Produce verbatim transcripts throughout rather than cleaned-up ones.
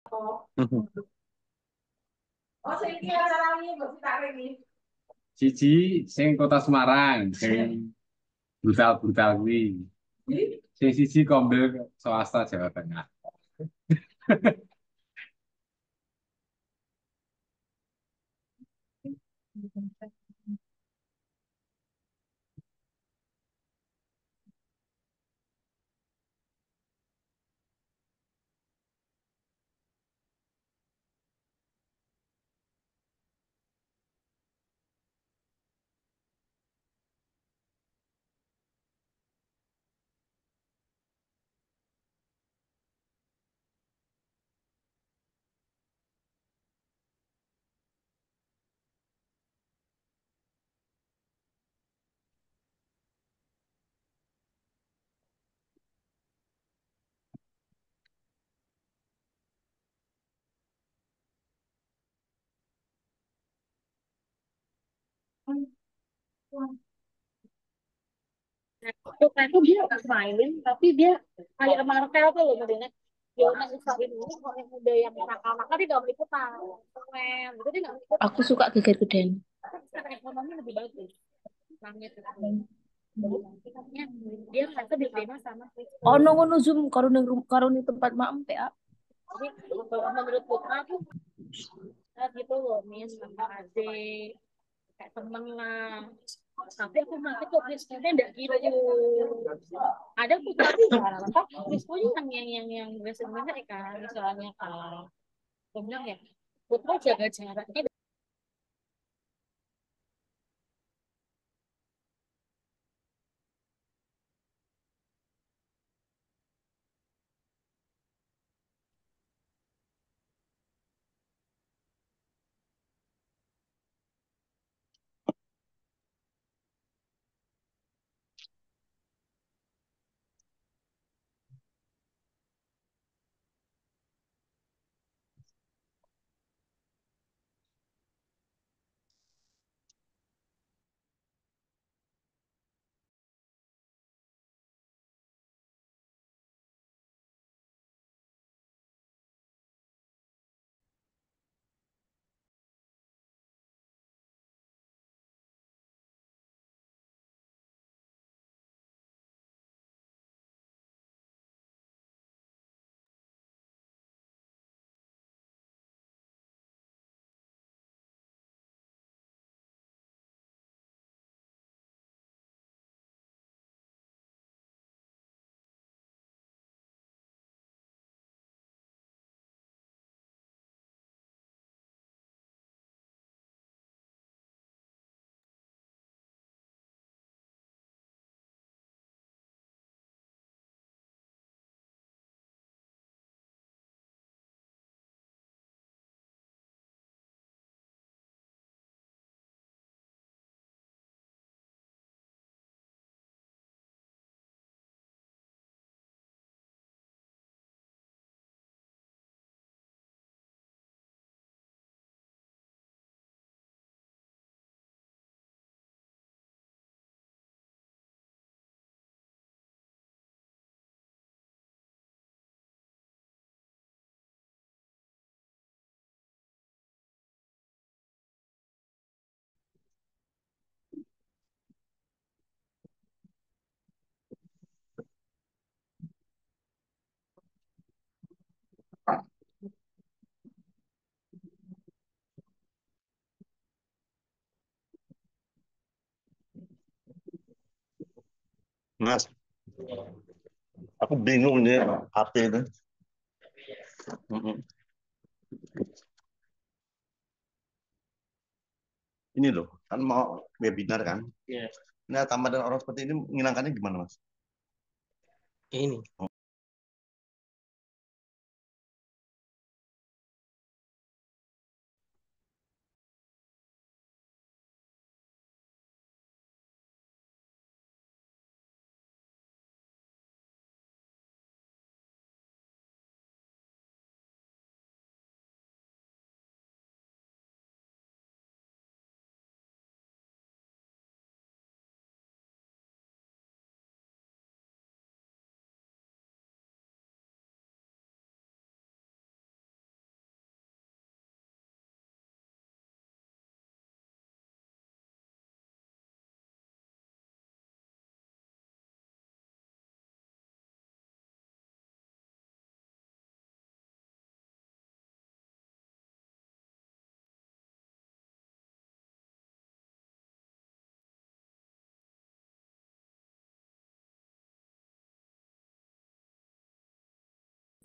Siji sing kota Semarang, sing brutal-brutal kuwi. Sing siji Kombil swasta Jawa Tengah. Putna itu dia nggak smiling tapi dia kayak Marvel tuh loh modelnya. Dia udah usahain ini orang yang udah yang nakal-nakal dia nggak mau ikutan. Keren, gitu dia nggak mau ikutan. Aku suka geger-gedean. Tapi secara ekonomi lebih bagus. Langit itu. Jadi dia merasa diterima sama Ono Kristus. ngono Zoom karo ning rum- karo ning tempat maem P A. Jadi kalau menurut Putna tuh kayak gitu loh, Miss sama adik kayak temen lah. Tapi aku nanti kok Kristusnya enggak gitu. Ada tuh tapi ya, tapi Kristusnya yang yang yang yang biasanya kan misalnya kalau aku bilang ya Putra jaga jaraknya. Mas, aku bingung nih H P itu. Mm-mm. Ini loh, kan mau webinar kan. Ya, Nah, tambahan orang seperti ini menghilangkannya gimana, Mas? ini.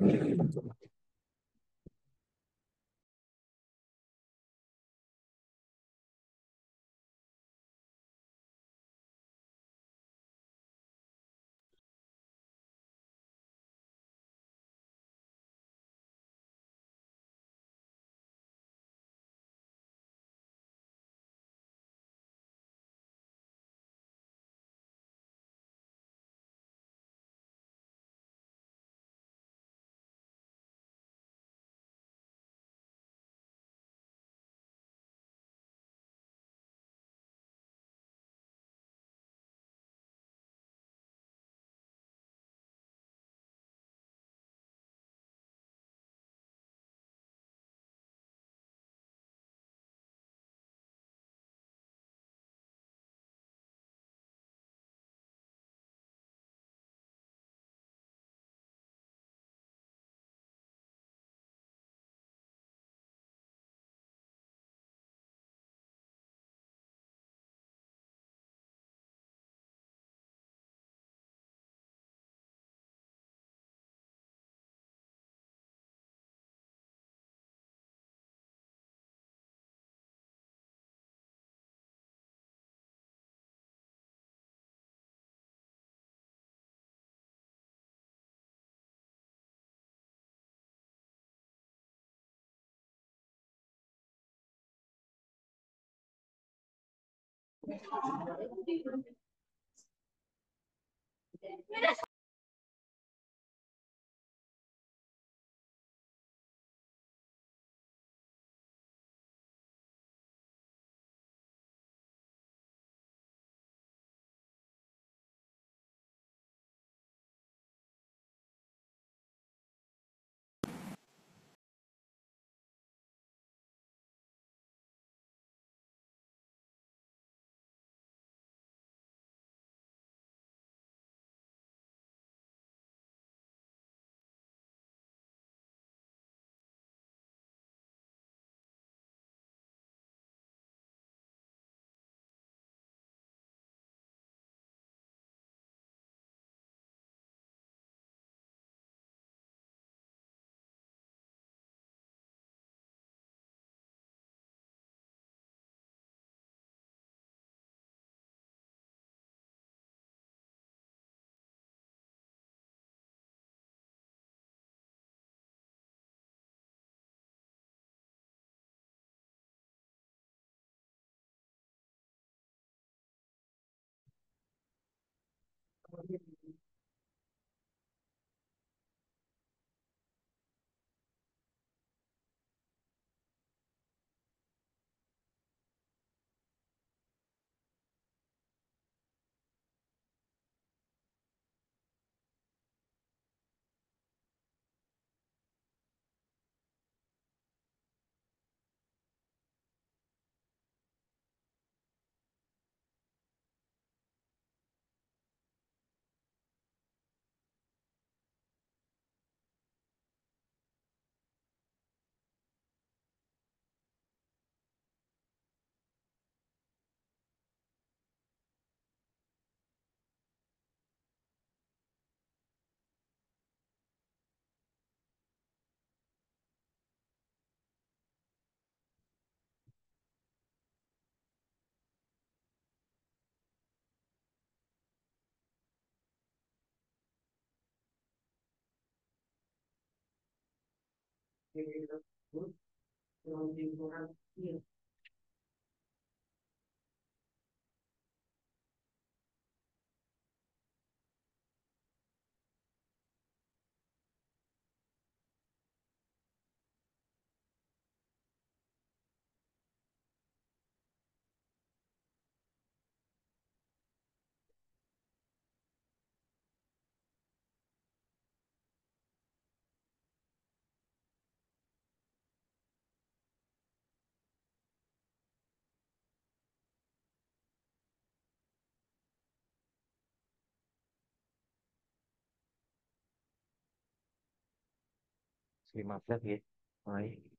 lima belas ya. Baik.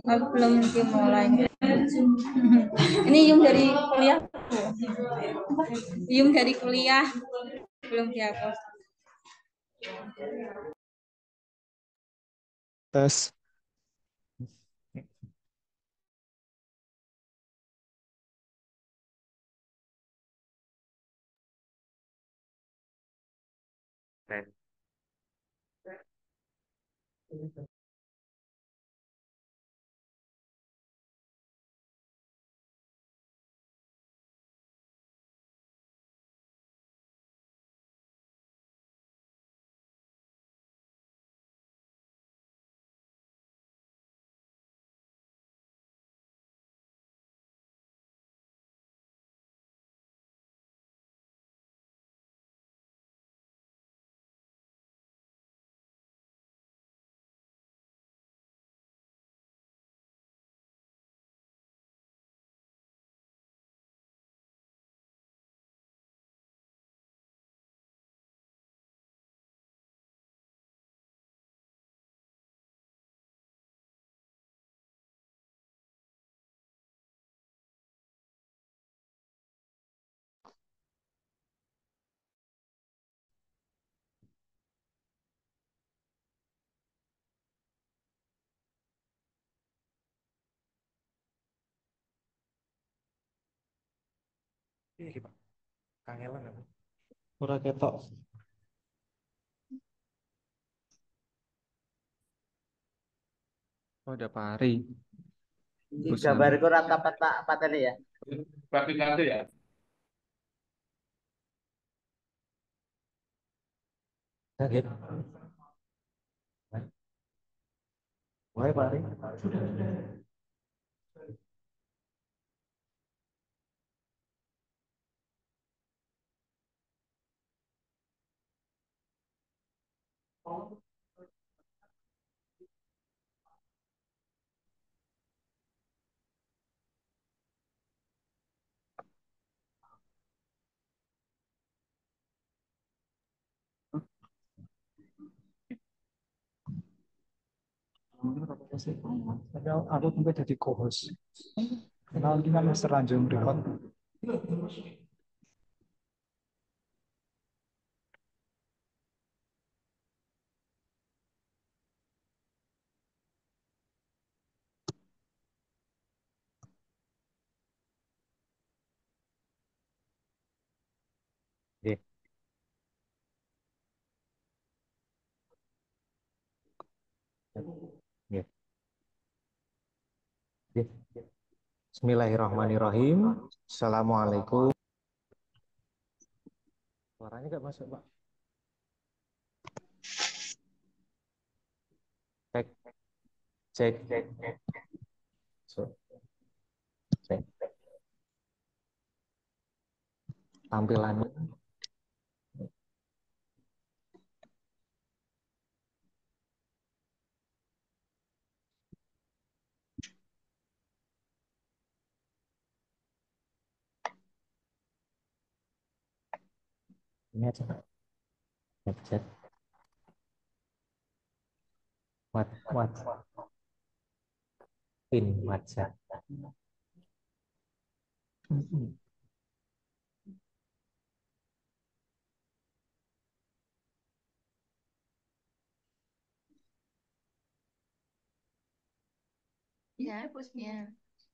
Oh, belum dimulai. Ini Yung dari kuliah. Yung dari kuliah belum dihapus. Tes. Tes. Iya, Pak. Kangelan aku. Ora ketok. Oh, ada pari. Iki Busana. gambarku rata peta patene ya. Berarti nanti ya. Sakit. Wae pari. Padahal aku sampai jadi co-host. Kenal dengan Mister Ranjung Record. Oke. Oke. Oke. Bismillahirrahmanirrahim. Assalamualaikum. Suaranya nggak masuk, Pak. Cek, cek, cek, so, cek. Tampilannya. Ini aja, Pak. Cek, cek. What, what, pin, WhatsApp. Mm-mm. Ya, hapusnya.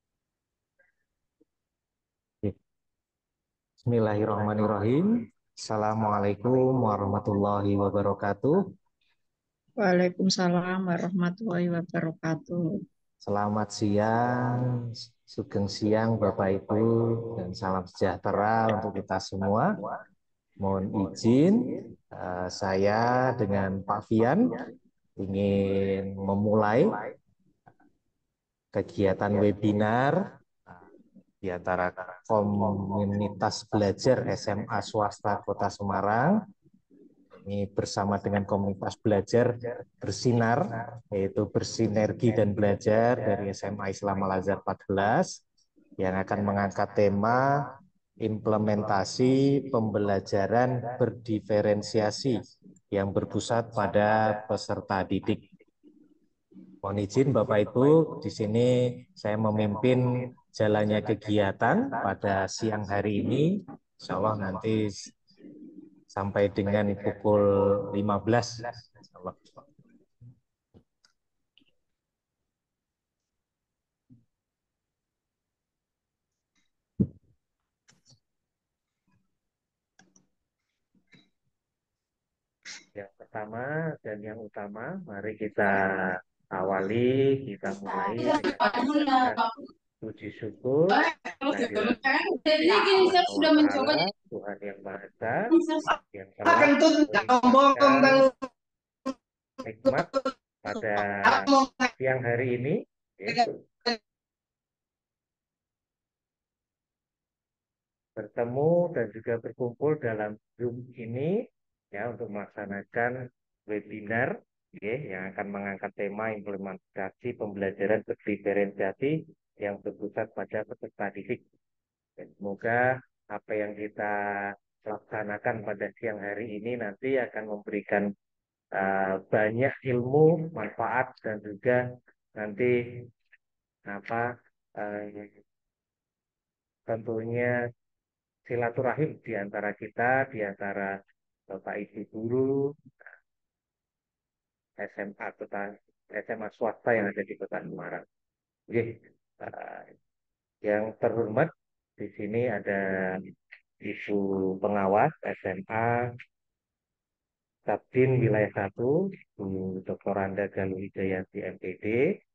Oke. Bismillahirrahmanirrahim. Assalamualaikum warahmatullahi wabarakatuh. Waalaikumsalam warahmatullahi wabarakatuh. Selamat siang, sugeng siang Bapak Ibu, dan salam sejahtera untuk kita semua. Mohon izin, eh, saya dengan Pak Fian ingin memulai kegiatan webinar di antara komunitas belajar S M A swasta Kota Semarang. Ini bersama dengan komunitas belajar bersinar, yaitu bersinergi dan belajar dari S M A Islam Al Azhar empat belas, yang akan mengangkat tema implementasi pembelajaran berdiferensiasi yang berpusat pada peserta didik. Mohon izin Bapak Ibu, di sini saya memimpin jalannya kegiatan pada siang hari ini. Insya Allah nanti sampai dengan pukul lima belas. Yang pertama dan yang utama, mari kita awali, kita mulai dengan mengucapkan puji syukur kehadirat Allah Subhanahu wa Ta'ala, Tuhan yang Maha Esa, yang telah melimpahkan nikmat pada siang hari ini, ya, bertemu dan juga berkumpul dalam Zoom ini ya untuk melaksanakan webinar ya, yang akan mengangkat tema implementasi pembelajaran berdiferensiasi yang berpusat pada peserta didik. Dan semoga apa yang kita laksanakan pada siang hari ini nanti akan memberikan uh, banyak ilmu, manfaat dan juga nanti apa uh, tentunya silaturahim di antara kita, di antara Bapak Ibu guru S M A kota S M A swasta yang ada di Kota Semarang. Oke, uh, yang terhormat di sini ada Ibu pengawas S M A Sabdin Wilayah satu, Bu Doktor Randa Galuh Wijayanti M P D,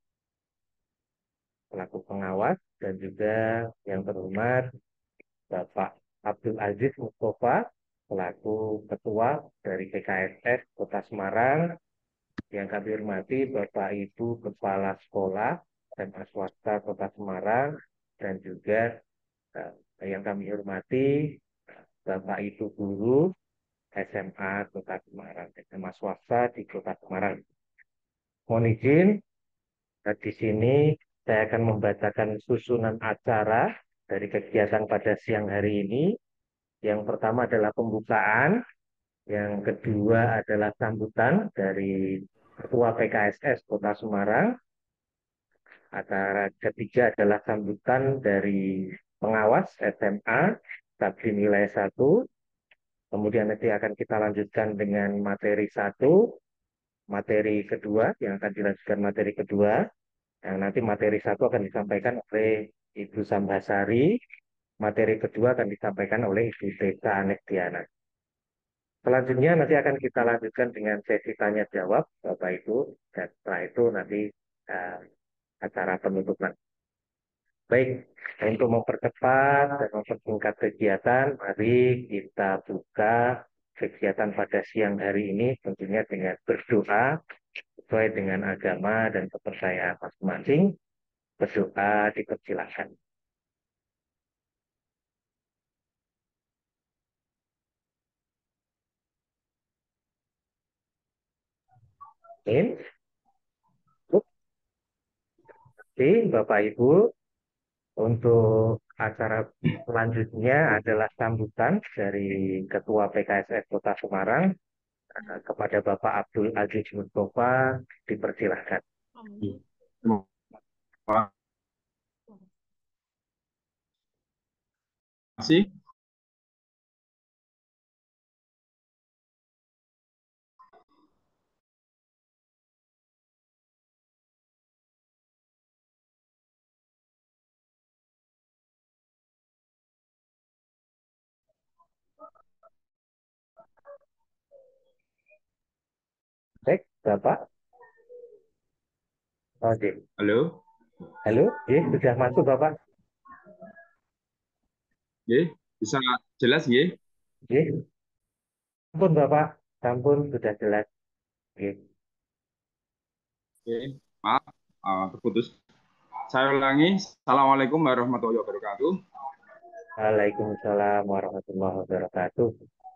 selaku pengawas, dan juga yang terhormat Bapak Abdul Aziz Mustafa selaku Ketua dari P K S S Kota Semarang, yang kami hormati Bapak Ibu Kepala Sekolah S M A Swasta Kota Semarang, dan juga eh, yang kami hormati Bapak Ibu Guru S M A Kota Semarang, S M A Swasta di Kota Semarang. Mohon izin, nah, di sini saya akan membacakan susunan acara dari kegiatan pada siang hari ini. Yang pertama adalah pembukaan, yang kedua adalah sambutan dari Ketua P K S S Kota Semarang, acara ketiga adalah sambutan dari pengawas S M A Sabdin Wilayah satu, kemudian nanti akan kita lanjutkan dengan materi satu, materi kedua, yang akan dilanjutkan materi kedua, yang nanti materi satu akan disampaikan oleh Ibu Sambasari, materi kedua akan disampaikan oleh Ibu Tessa Anestiana. Selanjutnya nanti akan kita lanjutkan dengan sesi tanya jawab Bapak Ibu, dan setelah itu nanti uh, acara penutupan. Baik, untuk mempercepat dan mempersingkat kegiatan, mari kita buka kegiatan pada siang hari ini tentunya dengan berdoa sesuai dengan agama dan kepercayaan masing-masing. Berdoa dipersilakan. Amin. Oke, Bapak Ibu, untuk acara selanjutnya adalah sambutan dari Ketua P K S S Kota Semarang kepada Bapak Abdul Aziz Mustafa, dipersilahkan. Terima kasih. Baik, Bapak. Oke. Halo. Halo, ya, sudah masuk Bapak? Ya, bisa jelas ya? Ya. Sampun Bapak, sampun sudah jelas. Oke. Oke, maaf, uh, terputus. Saya ulangi, Assalamualaikum warahmatullahi wabarakatuh. Waalaikumsalam warahmatullahi wabarakatuh.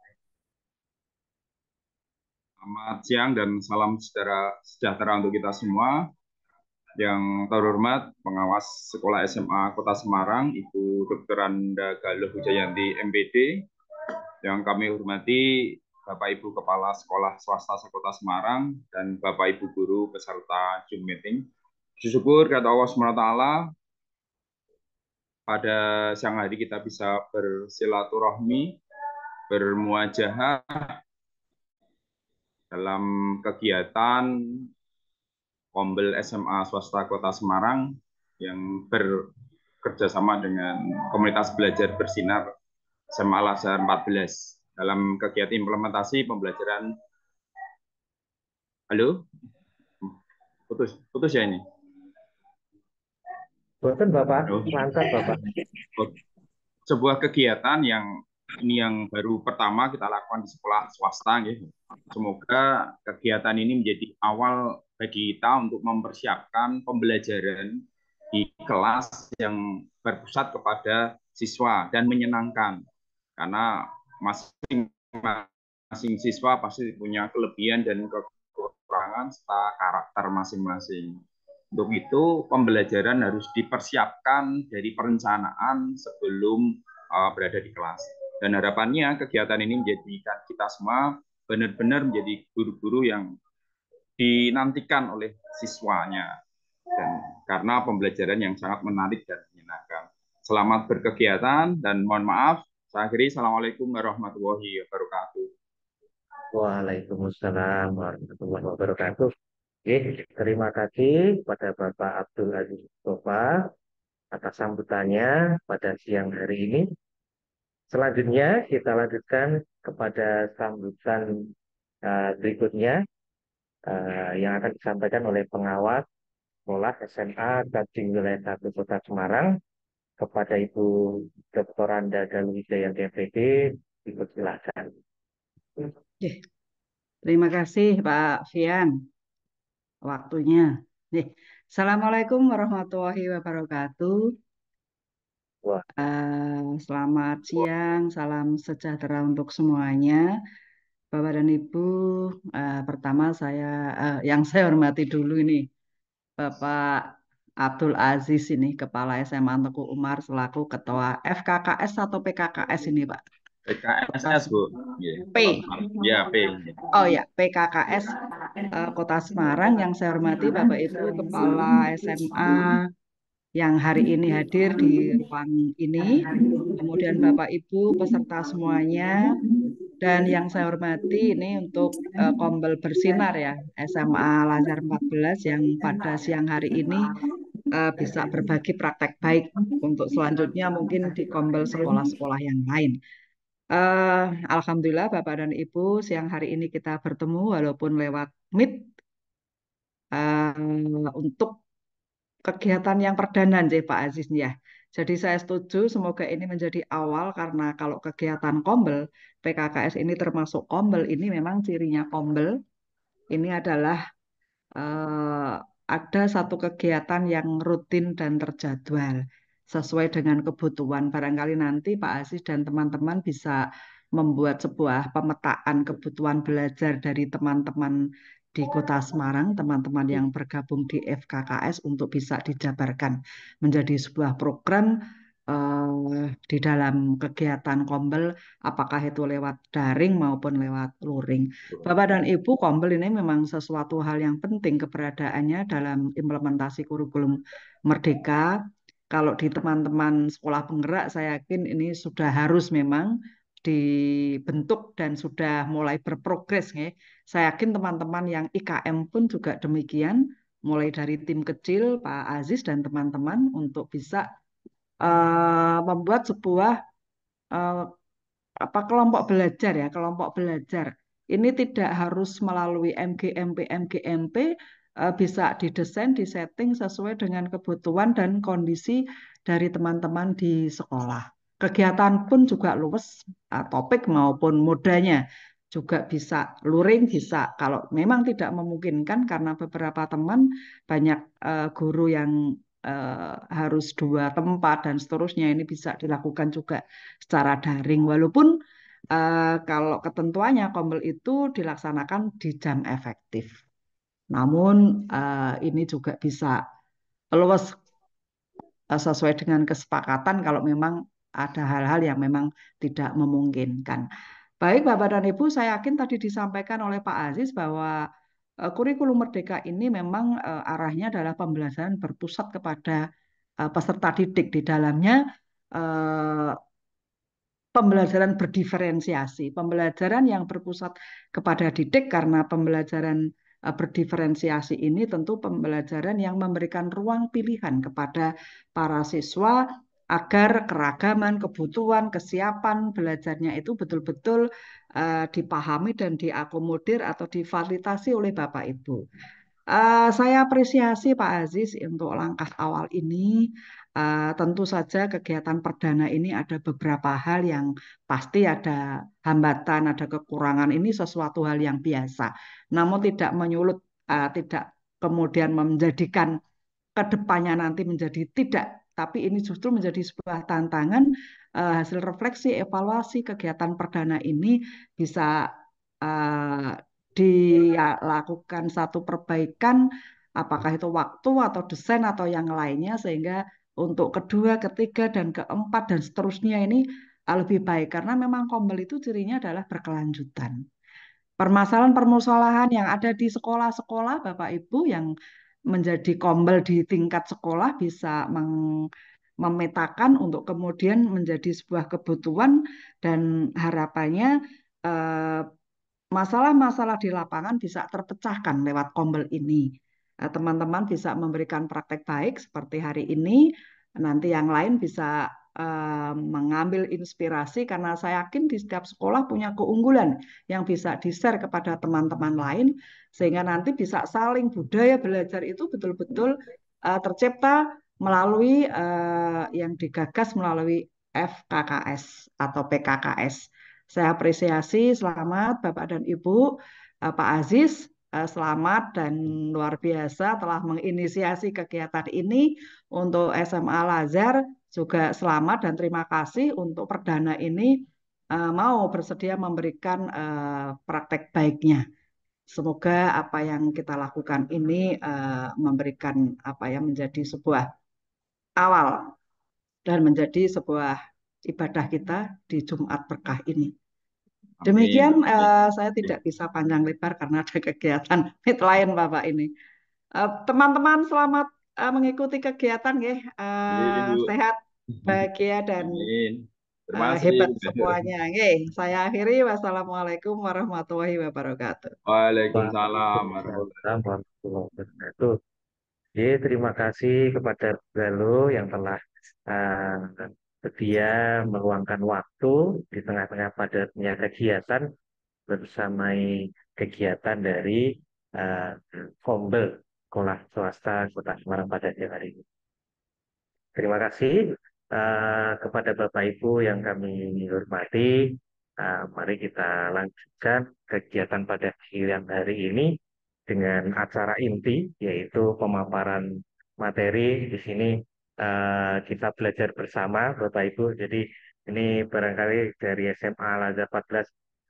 Selamat siang dan salam sejahtera, sejahtera untuk kita semua. Yang terhormat pengawas Sekolah S M A Kota Semarang, Ibu Doktor Randa Galuh Wijayanti M P D. Yang kami hormati Bapak Ibu Kepala Sekolah Swasta Sekota Semarang dan Bapak Ibu Guru peserta Zoom meeting. Syukur kata Allah subhanahu wa taala pada siang hari kita bisa bersilaturahmi, bermuajahah dalam kegiatan Kombel S M A Swasta Kota Semarang yang bekerjasama dengan komunitas belajar bersinar S M A Al-Azhar empat belas dalam kegiatan implementasi pembelajaran. Halo? Putus, putus ya ini? Boten Bapak, Halo? lancar Bapak. Sebuah kegiatan yang ini yang baru pertama kita lakukan di sekolah swasta, gitu. Semoga kegiatan ini menjadi awal bagi kita untuk mempersiapkan pembelajaran di kelas yang berpusat kepada siswa dan menyenangkan, karena masing-masing siswa pasti punya kelebihan dan kekurangan serta karakter masing-masing. Untuk itu pembelajaran harus dipersiapkan dari perencanaan sebelum uh, berada di kelas. Dan harapannya kegiatan ini menjadikan kita semua benar-benar menjadi guru-guru yang dinantikan oleh siswanya. Dan karena pembelajaran yang sangat menarik dan menyenangkan. Selamat berkegiatan dan mohon maaf. Saya akhiri. Assalamualaikum warahmatullahi wabarakatuh. Waalaikumsalam warahmatullahi wabarakatuh. Oke, terima kasih kepada Bapak Abdul Aziz Mustafa atas sambutannya pada siang hari ini. Selanjutnya kita lanjutkan kepada sambutan uh, berikutnya uh, yang akan disampaikan oleh pengawas sekolah S M A Gading Wilayah satu Kota Semarang kepada Ibu Doktor Anda Dalwijaya M Pd. Dipersilakan. Oke. Terima kasih Pak Fian waktunya. Nih, Assalamualaikum warahmatullahi wabarakatuh. Wah. Uh, selamat siang, salam sejahtera untuk semuanya. Bapak dan Ibu, uh, pertama saya uh, yang saya hormati dulu ini Bapak Abdul Aziz ini, Kepala S M A Teguh Umar selaku Ketua F K K S atau P K K S ini Pak? P K S Bu. Yeah. P. Ya, P. Oh ya, P K K S uh, Kota Semarang. Yang saya hormati Bapak Ibu Kepala S M A yang hari ini hadir di ruang ini, kemudian Bapak Ibu peserta semuanya, dan yang saya hormati ini untuk uh, Kombel Bersinar ya, S M A Al-Azhar empat belas yang pada siang hari ini uh, bisa berbagi praktek baik untuk selanjutnya mungkin di Kombel sekolah-sekolah yang lain. Uh, Alhamdulillah Bapak dan Ibu, siang hari ini kita bertemu walaupun lewat Meet uh, untuk kegiatan yang perdana nih Pak Aziz ya. Jadi saya setuju, semoga ini menjadi awal karena kalau kegiatan Kombel, P K K S ini termasuk Kombel, ini memang cirinya Kombel. Ini adalah uh, ada satu kegiatan yang rutin dan terjadwal sesuai dengan kebutuhan. Barangkali nanti Pak Aziz dan teman-teman bisa membuat sebuah pemetaan kebutuhan belajar dari teman-teman di Kota Semarang, teman-teman yang bergabung di F K K S untuk bisa dijabarkan menjadi sebuah program uh, di dalam kegiatan Kombel, apakah itu lewat daring maupun lewat luring. Bapak dan Ibu, Kombel ini memang sesuatu hal yang penting keberadaannya dalam implementasi kurikulum Merdeka. Kalau di teman-teman sekolah penggerak, saya yakin ini sudah harus memang dibentuk dan sudah mulai berprogres. Ya. Saya yakin teman-teman yang I K M pun juga demikian, mulai dari tim kecil, Pak Aziz dan teman-teman untuk bisa uh, membuat sebuah uh, apa kelompok belajar ya, kelompok belajar. Ini tidak harus melalui M G M P, M G M P, uh, bisa didesain, disetting sesuai dengan kebutuhan dan kondisi dari teman-teman di sekolah. Kegiatan pun juga luas, uh, topik maupun modanya juga bisa luring, bisa kalau memang tidak memungkinkan karena beberapa teman banyak uh, guru yang uh, harus dua tempat dan seterusnya, ini bisa dilakukan juga secara daring walaupun uh, kalau ketentuannya Kombel itu dilaksanakan di jam efektif. Namun uh, ini juga bisa luas uh, sesuai dengan kesepakatan kalau memang ada hal-hal yang memang tidak memungkinkan. Baik, Bapak dan Ibu, saya yakin tadi disampaikan oleh Pak Aziz bahwa eh, kurikulum Merdeka ini memang eh, arahnya adalah pembelajaran berpusat kepada eh, peserta didik di dalamnya eh, pembelajaran berdiferensiasi, pembelajaran yang berpusat kepada didik karena pembelajaran eh, berdiferensiasi ini tentu pembelajaran yang memberikan ruang pilihan kepada para siswa agar keragaman, kebutuhan, kesiapan belajarnya itu betul-betul eh, dipahami dan diakomodir atau difasilitasi oleh Bapak Ibu. Eh, saya apresiasi Pak Aziz untuk langkah awal ini. Eh, tentu saja kegiatan perdana ini ada beberapa hal yang pasti ada hambatan, ada kekurangan. Ini sesuatu hal yang biasa. Namun tidak menyulut, eh, tidak kemudian menjadikan kedepannya nanti menjadi tidak. Tapi ini justru menjadi sebuah tantangan, eh, hasil refleksi, evaluasi kegiatan perdana ini bisa eh, dilakukan satu perbaikan, apakah itu waktu atau desain atau yang lainnya, sehingga untuk kedua, ketiga, dan keempat, dan seterusnya ini eh, lebih baik. Karena memang Kombel itu cirinya adalah berkelanjutan. Permasalahan-permasalahan yang ada di sekolah-sekolah, Bapak Ibu, yang menjadi kombel di tingkat sekolah bisa meng- memetakan untuk kemudian menjadi sebuah kebutuhan dan harapannya eh, masalah-masalah di lapangan bisa terpecahkan lewat kombel ini. Eh, Teman-teman bisa memberikan praktek baik seperti hari ini, nanti yang lain bisa eh, mengambil inspirasi karena saya yakin di setiap sekolah punya keunggulan yang bisa di-share kepada teman-teman lain sehingga nanti bisa saling budaya belajar itu betul-betul eh, tercipta melalui eh, yang digagas melalui F K K S atau P K K S. Saya apresiasi, selamat Bapak dan Ibu. Eh, Pak Aziz, eh, selamat dan luar biasa telah menginisiasi kegiatan ini. Untuk S M A Lazar juga selamat dan terima kasih untuk perdana ini eh, mau bersedia memberikan eh, praktek baiknya. Semoga apa yang kita lakukan ini eh, memberikan apa yang menjadi sebuah awal dan menjadi sebuah ibadah kita di Jumat berkah ini. Amin. Demikian, Amin. eh, saya tidak bisa panjang lebar karena ada kegiatan lain Bapak ini. Eh, Teman-teman selamat eh, mengikuti kegiatan ya. Iya, Eh, Bu. sehat, bahagia dan Amin. Terima eh, kasih. hebat semuanya. Nggih, saya akhiri. Wassalamualaikum warahmatullahi wabarakatuh. Waalaikumsalam warahmatullahi Waalaikumsalam warahmatullahi wabarakatuh. Jadi, terima kasih kepada Galo yang telah uh, sedia meluangkan waktu di tengah-tengah padatnya kegiatan bersamai kegiatan dari uh, Kombel Sekolah Swasta Kota Semarang pada siang hari ini. Terima kasih uh, kepada Bapak Ibu yang kami hormati. Uh, mari kita lanjutkan kegiatan pada siang hari ini dengan acara inti, yaitu pemaparan materi. Di sini uh, kita belajar bersama, Bapak Ibu. Jadi ini barangkali dari S M A Lazar empat belas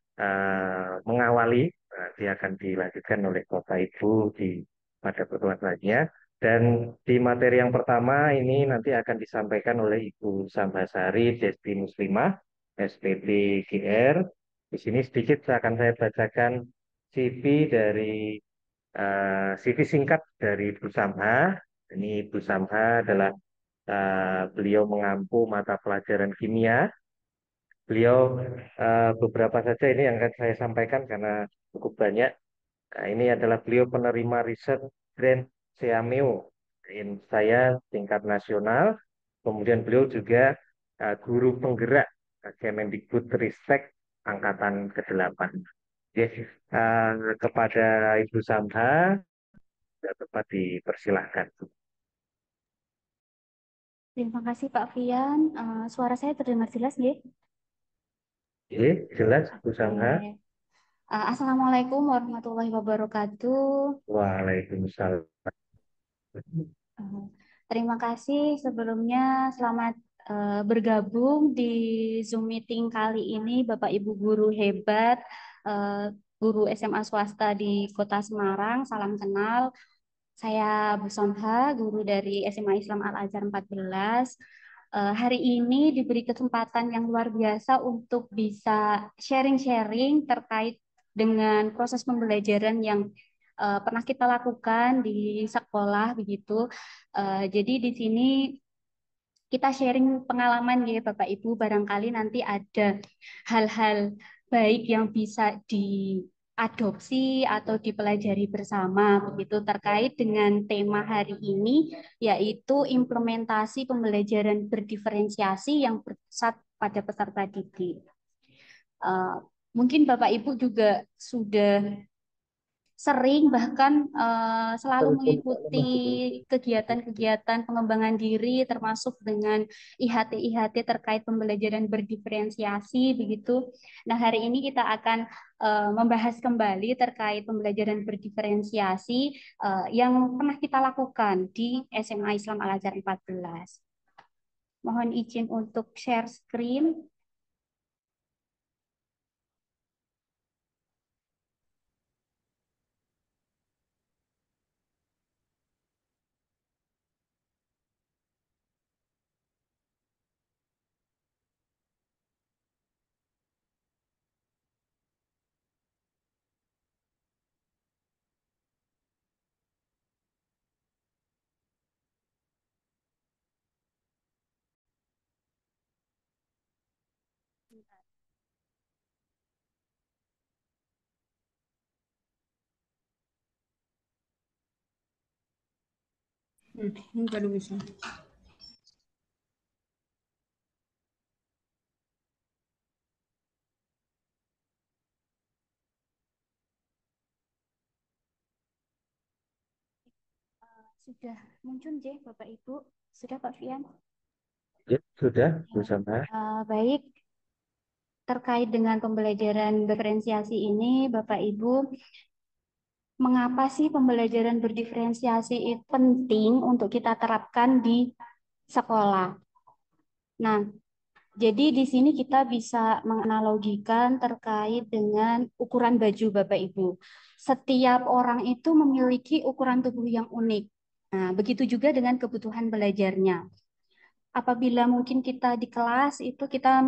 uh, mengawali, nanti akan dilanjutkan oleh Bapak Ibu di pada pertemuan selanjutnya. Dan di materi yang pertama ini nanti akan disampaikan oleh Ibu Sambasari Desti Muslimah, S P P G R. Di sini sedikit akan saya bacakan C V dari uh, C V singkat dari Ibu Samha. Ini Ibu Samha adalah uh, beliau mengampu mata pelajaran kimia. Beliau uh, beberapa saja ini yang akan saya sampaikan karena cukup banyak. Nah, ini adalah beliau penerima riset Grand Seameo. Saya tingkat nasional. Kemudian beliau juga uh, guru penggerak uh, Kemendikbudristek angkatan kedelapan. Jadi, uh, kepada Ibu Samha, dapat dipersilahkan. Terima kasih Pak Fian. Eh, suara saya terdengar jelas nggih? Oke, jelas Bu Samha. Oke. Eh, Assalamualaikum warahmatullahi wabarakatuh. Waalaikumsalam. Eh, terima kasih sebelumnya selamat eh, bergabung di Zoom meeting kali ini Bapak Ibu guru hebat, eh, guru S M A swasta di Kota Semarang. Salam kenal. Saya Bu Somha, guru dari S M A Islam Al Azhar empat belas. Eh, hari ini diberi kesempatan yang luar biasa untuk bisa sharing-sharing terkait dengan proses pembelajaran yang eh, pernah kita lakukan di sekolah begitu. Eh, jadi di sini kita sharing pengalaman ya Bapak Ibu, barangkali nanti ada hal-hal baik yang bisa diadopsi atau dipelajari bersama begitu terkait dengan tema hari ini, yaitu implementasi pembelajaran berdiferensiasi yang berpusat pada peserta didik. Uh, mungkin Bapak Ibu juga sudah sering bahkan uh, selalu mengikuti kegiatan-kegiatan pengembangan diri termasuk dengan I H T-I H T terkait pembelajaran berdiferensiasi begitu. Nah, hari ini kita akan uh, membahas kembali terkait pembelajaran berdiferensiasi uh, yang pernah kita lakukan di S M A Islam Al-Azhar empat belas. Mohon izin untuk share screen. Hmm, ini baru bisa. Sudah muncul J, Bapak Ibu? Sudah Pak Fian? Ya, sudah, Bu Samha. Uh, baik, terkait dengan pembelajaran diferensiasi ini, Bapak Ibu, mengapa sih pembelajaran berdiferensiasi itu penting untuk kita terapkan di sekolah? Nah, jadi di sini kita bisa menganalogikan terkait dengan ukuran baju Bapak Ibu. Setiap orang itu memiliki ukuran tubuh yang unik. Nah, begitu juga dengan kebutuhan belajarnya. Apabila mungkin kita di kelas itu kita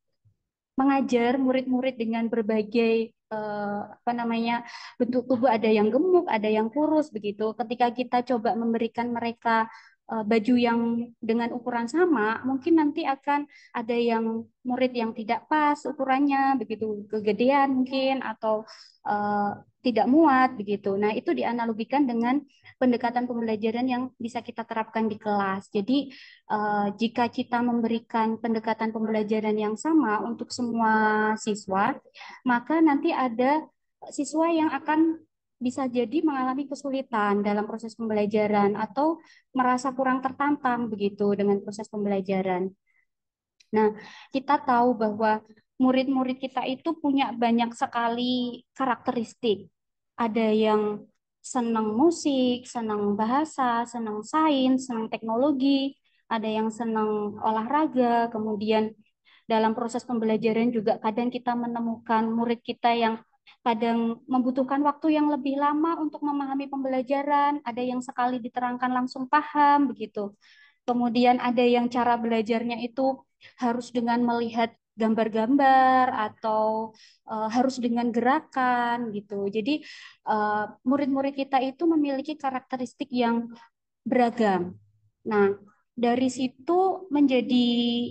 mengajar murid-murid dengan berbagai eh, apa namanya bentuk tubuh, ada yang gemuk, ada yang kurus begitu. Ketika kita coba memberikan mereka eh, baju yang dengan ukuran sama, mungkin nanti akan ada yang murid yang tidak pas ukurannya, begitu kegedean mungkin atau eh, tidak muat begitu. Nah, itu dianalogikan dengan pendekatan pembelajaran yang bisa kita terapkan di kelas. Jadi Uh, jika kita memberikan pendekatan pembelajaran yang sama untuk semua siswa, maka nanti ada siswa yang akan bisa jadi mengalami kesulitan dalam proses pembelajaran atau merasa kurang tertantang begitu dengan proses pembelajaran. Nah, kita tahu bahwa murid-murid kita itu punya banyak sekali karakteristik. Ada yang senang musik, senang bahasa, senang sains, senang teknologi, ada yang senang olahraga, kemudian dalam proses pembelajaran juga kadang kita menemukan murid kita yang kadang membutuhkan waktu yang lebih lama untuk memahami pembelajaran, ada yang sekali diterangkan langsung paham, begitu. Kemudian ada yang cara belajarnya itu harus dengan melihat gambar-gambar atau uh, harus dengan gerakan gitu. Jadi uh, murid-murid kita itu memiliki karakteristik yang beragam. Nah, dari situ menjadi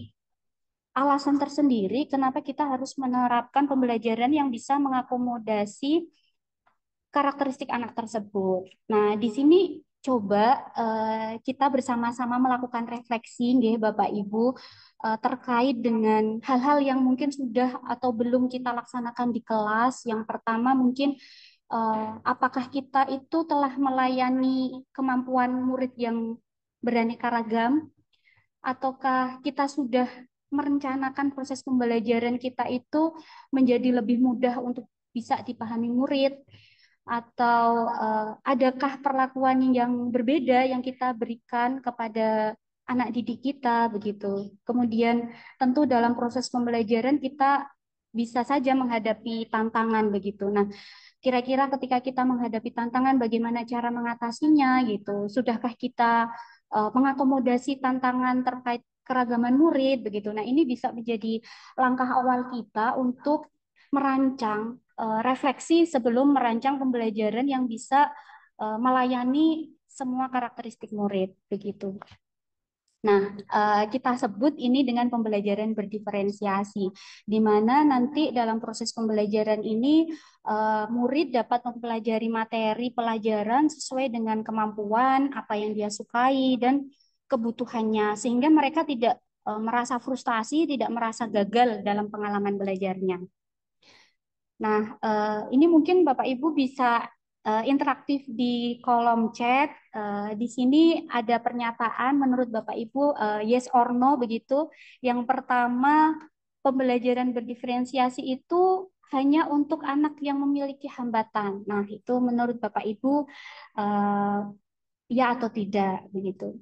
alasan tersendiri kenapa kita harus menerapkan pembelajaran yang bisa mengakomodasi karakteristik anak tersebut. Nah, di sini coba uh, kita bersama-sama melakukan refleksi, nggih, Bapak Ibu, uh, terkait dengan hal-hal yang mungkin sudah atau belum kita laksanakan di kelas. Yang pertama mungkin uh, apakah kita itu telah melayani kemampuan murid yang beraneka ragam, ataukah kita sudah merencanakan proses pembelajaran kita itu menjadi lebih mudah untuk bisa dipahami murid, atau uh, adakah perlakuan yang berbeda yang kita berikan kepada anak didik kita begitu. Kemudian tentu dalam proses pembelajaran kita bisa saja menghadapi tantangan begitu. Nah, kira-kira ketika kita menghadapi tantangan bagaimana cara mengatasinya gitu. Sudahkah kita uh, mengakomodasi tantangan terkait keragaman murid begitu. Nah, ini bisa menjadi langkah awal kita untuk merancang uh, refleksi sebelum merancang pembelajaran yang bisa uh, melayani semua karakteristik murid begitu. Nah, uh, kita sebut ini dengan pembelajaran berdiferensiasi, di mana nanti dalam proses pembelajaran ini uh, murid dapat mempelajari materi pelajaran sesuai dengan kemampuan, apa yang dia sukai, dan kebutuhannya, sehingga mereka tidak uh, merasa frustasi, tidak merasa gagal dalam pengalaman belajarnya. Nah, uh, ini mungkin Bapak Ibu bisa uh, interaktif di kolom chat. Uh, di sini ada pernyataan menurut Bapak Ibu uh, yes or no begitu. Yang pertama, pembelajaran berdiferensiasi itu hanya untuk anak yang memiliki hambatan. Nah, itu menurut Bapak Ibu uh, ya atau tidak begitu.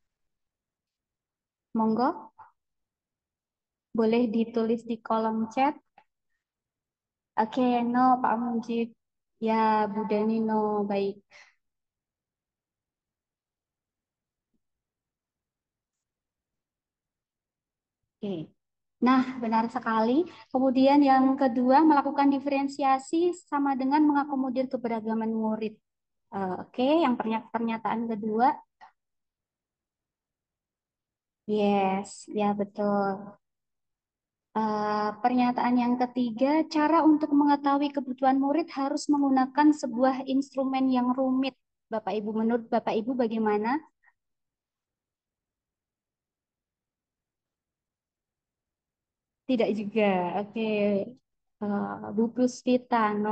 Monggo, boleh ditulis di kolom chat. Oke, no Pak Mujib. Ya, Bu Dani no, baik. Oke. Nah, benar sekali. Kemudian yang kedua, melakukan diferensiasi sama dengan mengakomodir keberagaman murid. Uh, Oke, yang pernya- pernyataan kedua. Yes, ya betul. Uh, pernyataan yang ketiga, cara untuk mengetahui kebutuhan murid harus menggunakan sebuah instrumen yang rumit. Bapak Ibu, menurut Bapak Ibu bagaimana? Tidak juga. Oke. Uh, Bu Puspita, no.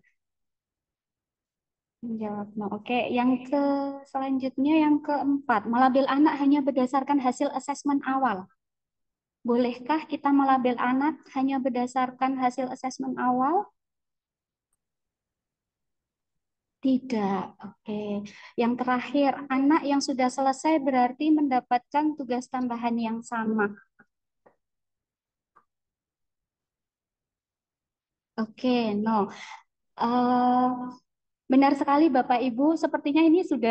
Menjawab no. Oke, yang ke selanjutnya yang keempat, melabel anak hanya berdasarkan hasil asesmen awal. Bolehkah kita melabel anak hanya berdasarkan hasil asesmen awal? Tidak. Oke. Yang terakhir, anak yang sudah selesai berarti mendapatkan tugas tambahan yang sama. Oke, no. Uh, benar sekali Bapak Ibu, sepertinya ini sudah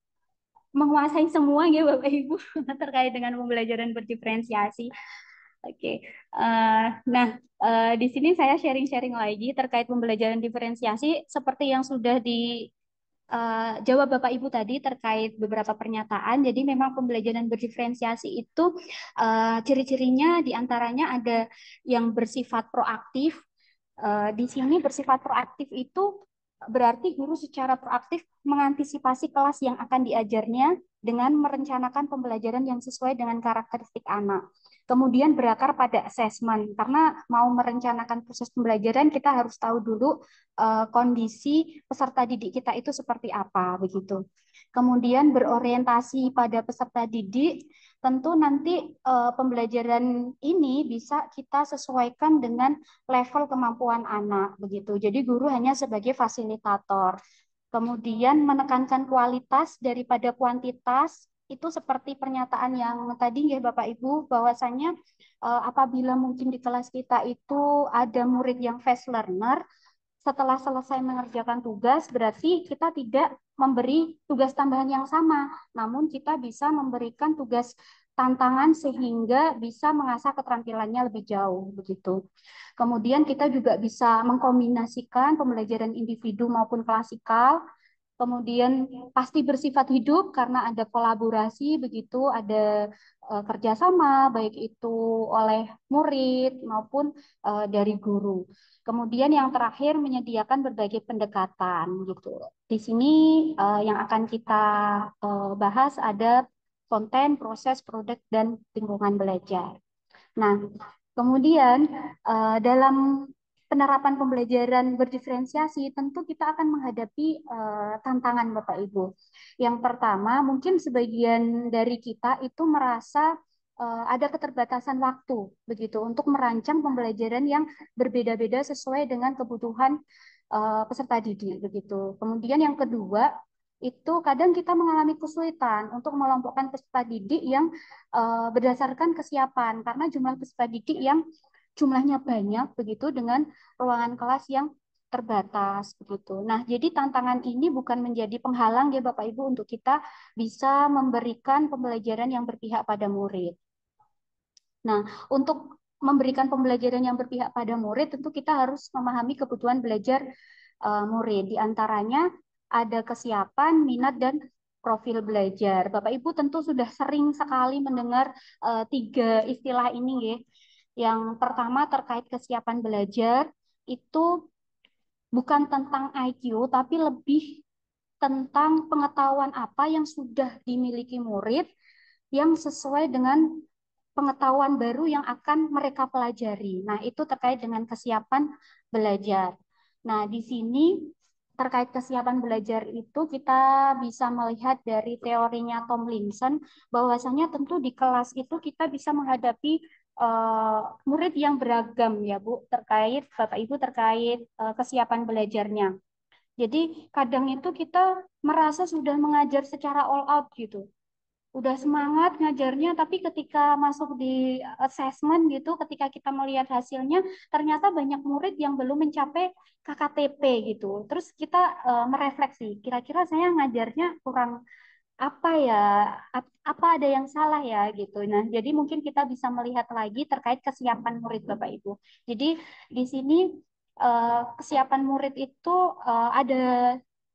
menguasai semua ya Bapak Ibu terkait dengan pembelajaran berdiferensiasi. Oke, uh, nah uh, di sini saya sharing-sharing lagi terkait pembelajaran diferensiasi seperti yang sudah di uh, jawab Bapak Ibu tadi terkait beberapa pernyataan. Jadi memang pembelajaran berdiferensiasi itu uh, ciri-cirinya diantaranya ada yang bersifat proaktif. Uh, di sini bersifat proaktif itu berarti guru secara proaktif mengantisipasi kelas yang akan diajarnya dengan merencanakan pembelajaran yang sesuai dengan karakteristik anak. Kemudian berakar pada asesmen, karena mau merencanakan proses pembelajaran kita harus tahu dulu uh, kondisi peserta didik kita itu seperti apa, begitu. Kemudian berorientasi pada peserta didik, tentu nanti uh, pembelajaran ini bisa kita sesuaikan dengan level kemampuan anak, begitu. Jadi guru hanya sebagai fasilitator. Kemudian menekankan kualitas daripada kuantitas, itu seperti pernyataan yang tadi ya Bapak Ibu, bahwasannya uh, apabila mungkin di kelas kita itu ada murid yang fast learner, setelah selesai mengerjakan tugas, berarti kita tidak memberi tugas tambahan yang sama, namun kita bisa memberikan tugas tantangan sehingga bisa mengasah keterampilannya lebih jauh, begitu. Kemudian kita juga bisa mengkombinasikan pembelajaran individu maupun klasikal. Kemudian pasti bersifat hidup karena ada kolaborasi, begitu, ada uh, kerjasama baik itu oleh murid maupun uh, dari guru. Kemudian yang terakhir menyediakan berbagai pendekatan, gitu. Di sini uh, yang akan kita uh, bahas ada konten, proses, produk, dan lingkungan belajar. Nah, kemudian uh, dalam penerapan pembelajaran berdiferensiasi, tentu kita akan menghadapi uh, tantangan Bapak Ibu. Yang pertama, mungkin sebagian dari kita itu merasa uh, ada keterbatasan waktu, begitu, untuk merancang pembelajaran yang berbeda-beda sesuai dengan kebutuhan uh, peserta didik, begitu. Kemudian yang kedua, itu kadang kita mengalami kesulitan untuk melompokkan peserta didik yang uh, berdasarkan kesiapan, karena jumlah peserta didik yang jumlahnya banyak begitu dengan ruangan kelas yang terbatas begitu. Nah, jadi tantangan ini bukan menjadi penghalang ya Bapak Ibu untuk kita bisa memberikan pembelajaran yang berpihak pada murid. Nah, untuk memberikan pembelajaran yang berpihak pada murid, tentu kita harus memahami kebutuhan belajar uh, murid. Di antaranya ada kesiapan, minat, dan profil belajar. Bapak Ibu tentu sudah sering sekali mendengar uh, tiga istilah ini, ya. Yang pertama terkait kesiapan belajar, itu bukan tentang I Q, tapi lebih tentang pengetahuan apa yang sudah dimiliki murid yang sesuai dengan pengetahuan baru yang akan mereka pelajari. Nah, itu terkait dengan kesiapan belajar. Nah, di sini terkait kesiapan belajar itu kita bisa melihat dari teorinya Tomlinson, bahwasanya tentu di kelas itu kita bisa menghadapi uh, murid yang beragam, ya Bu, terkait Bapak Ibu terkait uh, kesiapan belajarnya. Jadi kadang itu kita merasa sudah mengajar secara all out gitu, udah semangat ngajarnya, tapi ketika masuk di assessment gitu, ketika kita melihat hasilnya, ternyata banyak murid yang belum mencapai K K T P gitu. Terus kita uh, merefleksi, kira-kira saya ngajarnya kurang apa ya, apa ada yang salah ya gitu. Nah, jadi mungkin kita bisa melihat lagi terkait kesiapan murid Bapak Ibu. Jadi di sini uh, kesiapan murid itu uh, ada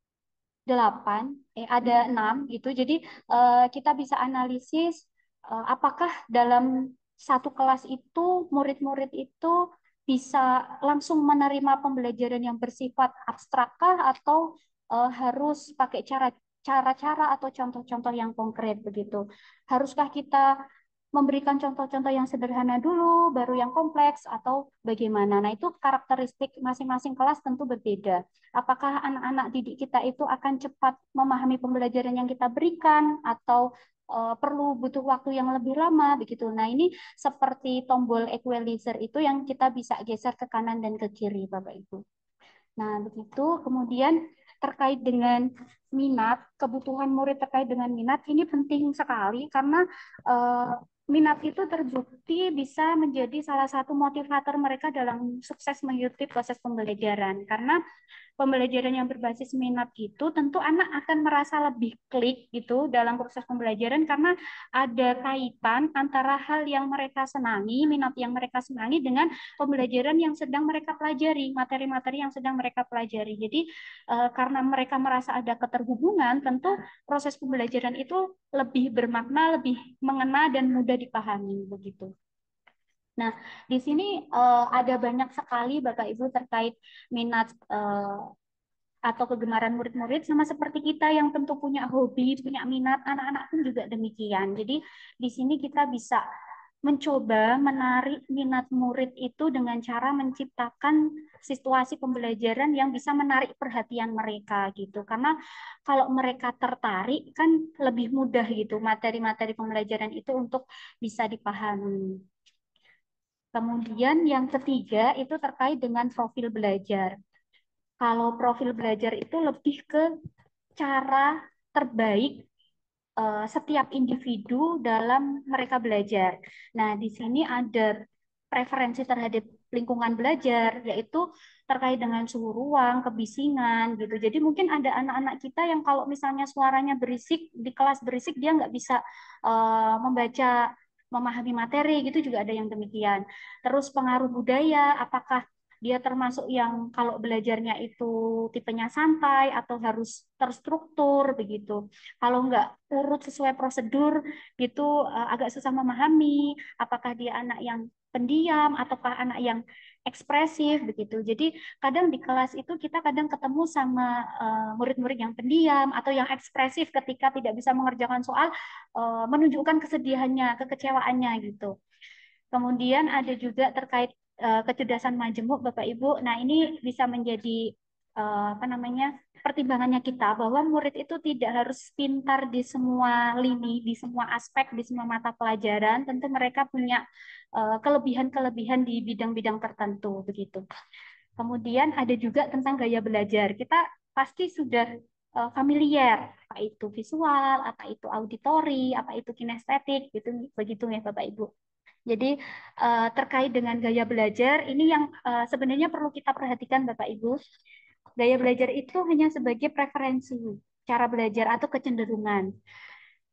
delapan, eh ada enam gitu. Jadi eh, kita bisa analisis eh, apakah dalam satu kelas itu murid-murid itu bisa langsung menerima pembelajaran yang bersifat abstrakkah atau eh, harus pakai cara cara-cara atau contoh-contoh yang konkret begitu. Haruskah kita memberikan contoh-contoh yang sederhana dulu, baru yang kompleks, atau bagaimana? Nah, itu karakteristik masing-masing kelas tentu berbeda. Apakah anak-anak didik kita itu akan cepat memahami pembelajaran yang kita berikan, atau uh, perlu butuh waktu yang lebih lama, begitu. Nah, ini seperti tombol equalizer itu yang kita bisa geser ke kanan dan ke kiri, Bapak Ibu. Nah, begitu. Kemudian terkait dengan minat, kebutuhan murid terkait dengan minat, ini penting sekali karena uh, minat itu terbukti bisa menjadi salah satu motivator mereka dalam sukses mengikuti proses pembelajaran. Karena pembelajaran yang berbasis minat itu tentu anak akan merasa lebih klik gitu dalam proses pembelajaran karena ada kaitan antara hal yang mereka senangi, minat yang mereka senangi dengan pembelajaran yang sedang mereka pelajari, materi-materi yang sedang mereka pelajari. Jadi eh, karena mereka merasa ada keterhubungan, tentu proses pembelajaran itu lebih bermakna, lebih mengena dan mudah dipahami begitu. Nah, di sini uh, ada banyak sekali Bapak Ibu terkait minat uh, atau kegemaran murid-murid, sama seperti kita yang tentu punya hobi, punya minat, anak-anak pun juga demikian. Jadi di sini kita bisa mencoba menarik minat murid itu dengan cara menciptakan situasi pembelajaran yang bisa menarik perhatian mereka gitu. Karena kalau mereka tertarik kan lebih mudah gitu materi-materi pembelajaran itu untuk bisa dipahami. Kemudian yang ketiga itu terkait dengan profil belajar. Kalau profil belajar itu lebih ke cara terbaik uh, setiap individu dalam mereka belajar. Nah, di sini ada preferensi terhadap lingkungan belajar, yaitu terkait dengan suhu ruang, kebisingan, gitu. Jadi mungkin ada anak-anak kita yang kalau misalnya suaranya berisik, di kelas berisik, dia nggak bisa uh, membaca, memahami materi, gitu juga ada yang demikian. Terus pengaruh budaya, apakah dia termasuk yang kalau belajarnya itu tipenya santai atau harus terstruktur begitu. Kalau nggak urut sesuai prosedur gitu agak susah memahami apakah dia anak yang pendiam ataukah anak yang ekspresif begitu. Jadi kadang di kelas itu kita kadang ketemu sama murid-murid uh, yang pendiam atau yang ekspresif ketika tidak bisa mengerjakan soal uh, menunjukkan kesedihannya, kekecewaannya gitu. Kemudian ada juga terkait uh, kecerdasan majemuk Bapak Ibu. Nah, ini bisa menjadi uh, apa namanya? pertimbangannya kita bahwa murid itu tidak harus pintar di semua lini, di semua aspek, di semua mata pelajaran. Tentu mereka punya uh, kelebihan-kelebihan di bidang-bidang tertentu begitu. Kemudian ada juga tentang gaya belajar. Kita pasti sudah uh, familiar apa itu visual, apa itu auditori, apa itu kinestetik gitu begitu ya Bapak Ibu. Jadi uh, terkait dengan gaya belajar, ini yang uh, sebenarnya perlu kita perhatikan Bapak Ibu. Gaya belajar itu hanya sebagai preferensi cara belajar atau kecenderungan.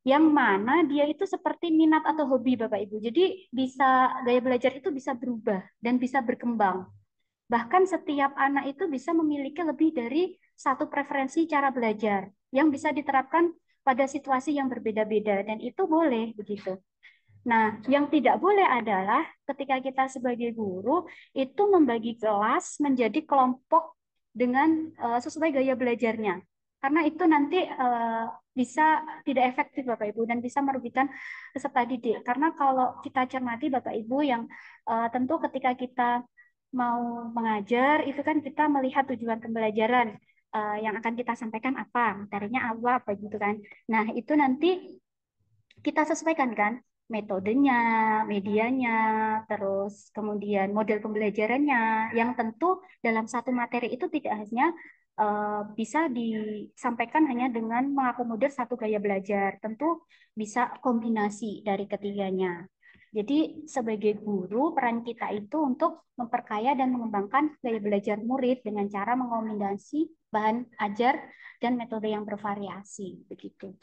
yang mana dia itu seperti minat atau hobi Bapak Ibu. Jadi bisa gaya belajar itu bisa berubah dan bisa berkembang. Bahkan setiap anak itu bisa memiliki lebih dari satu preferensi cara belajar yang bisa diterapkan pada situasi yang berbeda-beda dan itu boleh begitu. Nah, yang tidak boleh adalah ketika kita sebagai guru itu membagi kelas menjadi kelompok dengan uh, sesuai gaya belajarnya. Karena itu nanti uh, bisa tidak efektif Bapak Ibu dan bisa merugikan peserta didik. Karena kalau kita cermati Bapak Ibu yang uh, tentu ketika kita mau mengajar itu kan kita melihat tujuan pembelajaran uh, yang akan kita sampaikan apa, materinya apa, apa gitu kan. Nah, itu nanti kita sesuaikan kan metodenya, medianya, terus kemudian model pembelajarannya, yang tentu dalam satu materi itu tidak hanya uh, bisa disampaikan hanya dengan mengakomodir satu gaya belajar, tentu bisa kombinasi dari ketiganya. Jadi sebagai guru, peran kita itu untuk memperkaya dan mengembangkan gaya belajar murid dengan cara mengombinasi bahan ajar dan metode yang bervariasi, begitu.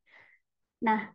Nah,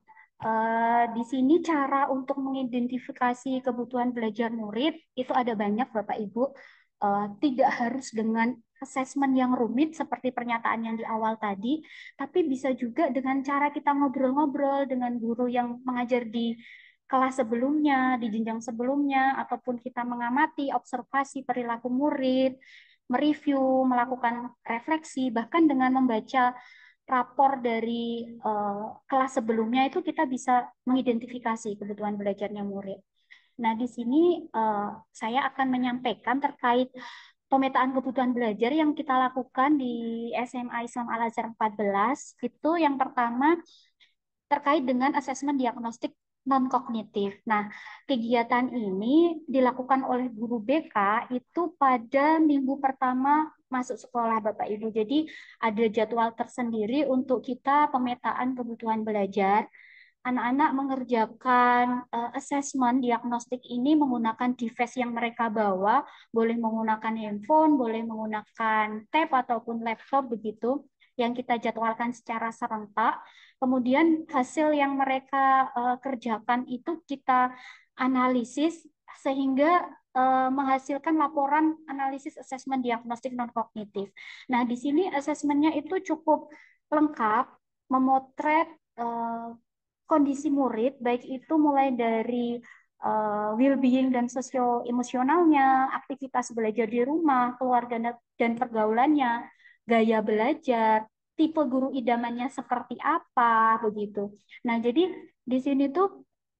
Uh, di sini cara untuk mengidentifikasi kebutuhan belajar murid itu ada banyak Bapak Ibu. Uh, tidak harus dengan asesmen yang rumit seperti pernyataan yang di awal tadi, tapi bisa juga dengan cara kita ngobrol-ngobrol dengan guru yang mengajar di kelas sebelumnya, di jenjang sebelumnya, ataupun kita mengamati observasi perilaku murid, mereview, melakukan refleksi, bahkan dengan membaca rapor dari uh, kelas sebelumnya itu kita bisa mengidentifikasi kebutuhan belajarnya murid. Nah, di sini uh, saya akan menyampaikan terkait pemetaan kebutuhan belajar yang kita lakukan di S M A Islam Al-Azhar empat belas. Itu yang pertama terkait dengan asesmen diagnostik non-kognitif. Nah, kegiatan ini dilakukan oleh guru B K itu pada minggu pertama masuk sekolah Bapak Ibu. Jadi ada jadwal tersendiri untuk kita pemetaan kebutuhan belajar. Anak-anak mengerjakan uh, asesmen diagnostik ini menggunakan device yang mereka bawa, boleh menggunakan handphone, boleh menggunakan tab ataupun laptop begitu, yang kita jadwalkan secara serentak. Kemudian hasil yang mereka uh, kerjakan itu kita analisis sehingga uh, menghasilkan laporan analisis asesmen diagnostik non-kognitif. Nah, di sini asesmennya itu cukup lengkap, memotret uh, kondisi murid, baik itu mulai dari uh, well-being dan sosio-emosionalnya, aktivitas belajar di rumah, keluarga dan pergaulannya, gaya belajar, tipe guru idamannya seperti apa, begitu. Nah, jadi di sini tuh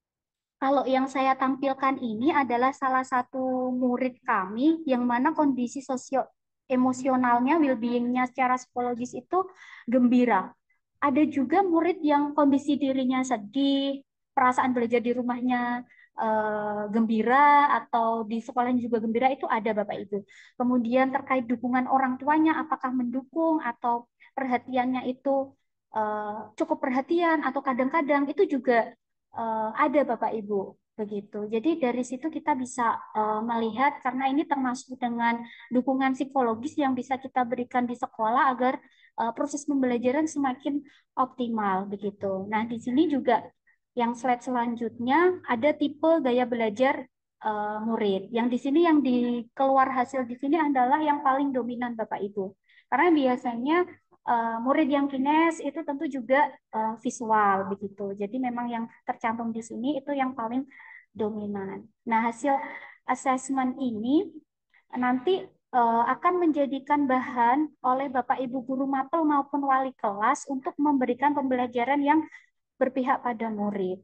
kalau yang saya tampilkan ini adalah salah satu murid kami yang mana kondisi sosio emosionalnya, well-being-nya secara psikologis itu gembira. Ada juga murid yang kondisi dirinya sedih, perasaan belajar di rumahnya eh, gembira atau di sekolahnya juga gembira, itu ada Bapak Ibu. Kemudian terkait dukungan orang tuanya, apakah mendukung atau perhatiannya itu eh, cukup perhatian atau kadang-kadang itu juga eh, ada Bapak Ibu begitu. Jadi dari situ kita bisa eh, melihat karena ini termasuk dengan dukungan psikologis yang bisa kita berikan di sekolah agar uh, proses pembelajaran semakin optimal begitu. Nah, di sini juga yang slide selanjutnya ada tipe gaya belajar uh, murid. Yang di sini yang di keluar hasil di sini adalah yang paling dominan Bapak Ibu. Karena biasanya uh, murid yang kines itu tentu juga uh, visual begitu. Jadi memang yang tercantum di sini itu yang paling dominan. Nah, hasil asesmen ini nanti uh, akan menjadikan bahan oleh Bapak Ibu guru mapel maupun wali kelas untuk memberikan pembelajaran yang berpihak pada murid.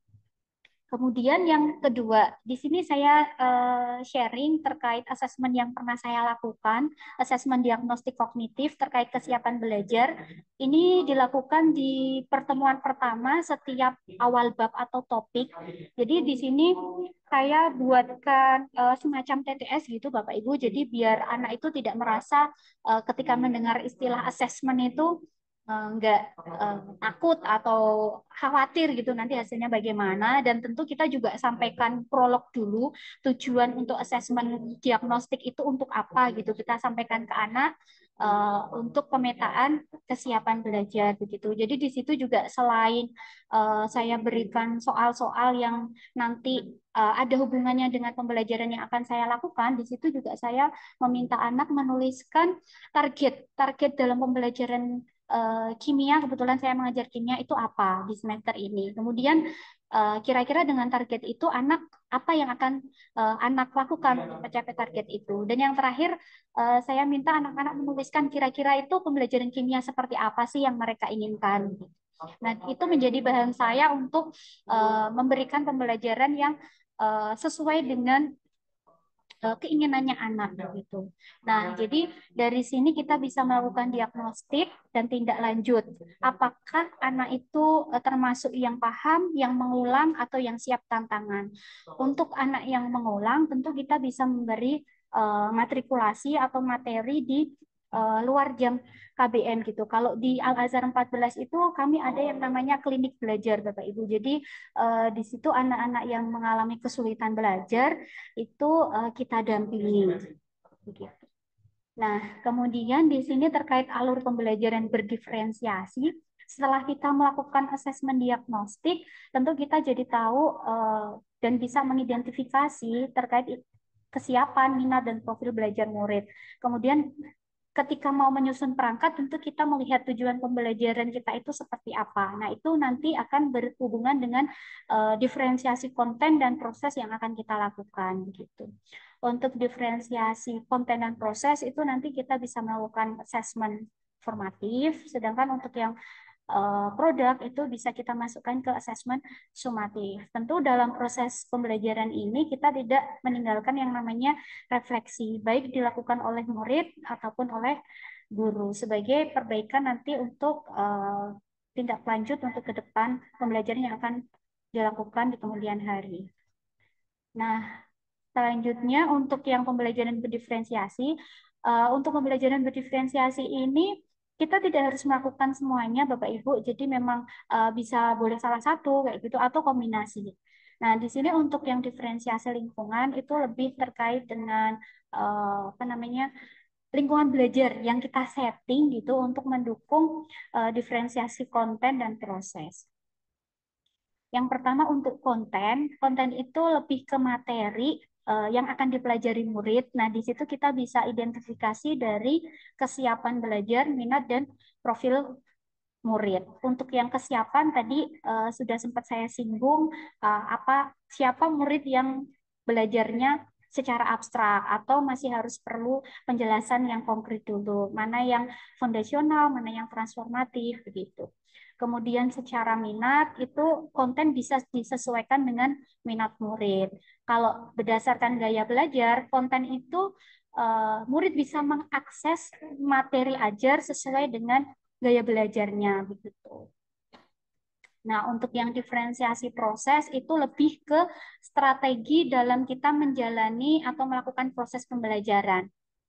Kemudian yang kedua, di sini saya uh, sharing terkait asesmen yang pernah saya lakukan, asesmen diagnostik kognitif terkait kesiapan belajar. Ini dilakukan di pertemuan pertama setiap awal bab atau topik. Jadi di sini saya buatkan uh, semacam T T S gitu Bapak Ibu, jadi biar anak itu tidak merasa uh, ketika mendengar istilah asesmen itu eh, nggak eh, takut atau khawatir gitu nanti hasilnya bagaimana. Dan tentu kita juga sampaikan prolog dulu tujuan untuk asesmen diagnostik itu untuk apa gitu. Kita sampaikan ke anak eh, untuk pemetaan kesiapan belajar begitu. Jadi di situ juga selain eh, saya berikan soal-soal yang nanti eh, ada hubungannya dengan pembelajaran yang akan saya lakukan, di situ juga saya meminta anak menuliskan target target dalam pembelajaran eh, kimia. Kebetulan saya mengajar kimia itu apa di semester ini. Kemudian eh, kira-kira dengan target itu anak apa yang akan eh, anak lakukan untuk mencapai target itu. Dan yang terakhir eh, saya minta anak-anak menuliskan kira-kira itu pembelajaran kimia seperti apa sih yang mereka inginkan. Nah, itu menjadi bahan saya untuk eh, memberikan pembelajaran yang eh, sesuai dengan eh, keinginannya anak gitu. Nah, jadi dari sini kita bisa melakukan diagnostik dan tindak lanjut. Apakah anak itu eh, termasuk yang paham, yang mengulang, atau yang siap tantangan? Untuk anak yang mengulang, tentu kita bisa memberi eh, matrikulasi atau materi di eh, luar jam K B M gitu. Kalau di Al Azhar empat belas itu kami ada yang namanya klinik belajar Bapak Ibu. Jadi eh, di situ anak-anak yang mengalami kesulitan belajar itu eh, kita dampingi. Begitu. Nah, kemudian di sini terkait alur pembelajaran berdiferensiasi, setelah kita melakukan asesmen diagnostik, tentu kita jadi tahu eh, dan bisa mengidentifikasi terkait kesiapan, minat, dan profil belajar murid. Kemudian ketika mau menyusun perangkat, tentu kita melihat tujuan pembelajaran kita itu seperti apa. Nah, itu nanti akan berhubungan dengan uh, diferensiasi konten dan proses yang akan kita lakukan. Gitu. Untuk diferensiasi konten dan proses itu nanti kita bisa melakukan assessment formatif, sedangkan untuk yang uh, produk itu bisa kita masukkan ke asesmen sumatif. Tentu dalam proses pembelajaran ini kita tidak meninggalkan yang namanya refleksi, baik dilakukan oleh murid ataupun oleh guru sebagai perbaikan nanti untuk uh, tindak lanjut untuk ke depan pembelajaran yang akan dilakukan di kemudian hari. Nah, selanjutnya untuk yang pembelajaran berdiferensiasi, uh, untuk pembelajaran berdiferensiasi ini kita tidak harus melakukan semuanya Bapak Ibu, jadi memang uh, bisa boleh salah satu kayak gitu atau kombinasi. Nah, di sini untuk yang diferensiasi lingkungan itu lebih terkait dengan uh, apa namanya lingkungan belajar yang kita setting gitu untuk mendukung uh, diferensiasi konten dan proses. Yang pertama untuk konten, konten itu lebih ke materi uh, yang akan dipelajari murid. Nah, di situ kita bisa identifikasi dari kesiapan belajar, minat, dan profil murid. Untuk yang kesiapan tadi uh, sudah sempat saya singgung uh, apa siapa murid yang belajarnya secara abstrak atau masih harus perlu penjelasan yang konkret dulu. Mana yang fondasional, mana yang transformatif begitu. Kemudian secara minat itu konten bisa disesuaikan dengan minat murid. Kalau berdasarkan gaya belajar, konten itu uh, murid bisa mengakses materi ajar sesuai dengan gaya belajarnya begitu. Nah, untuk yang diferensiasi proses itu lebih ke strategi dalam kita menjalani atau melakukan proses pembelajaran.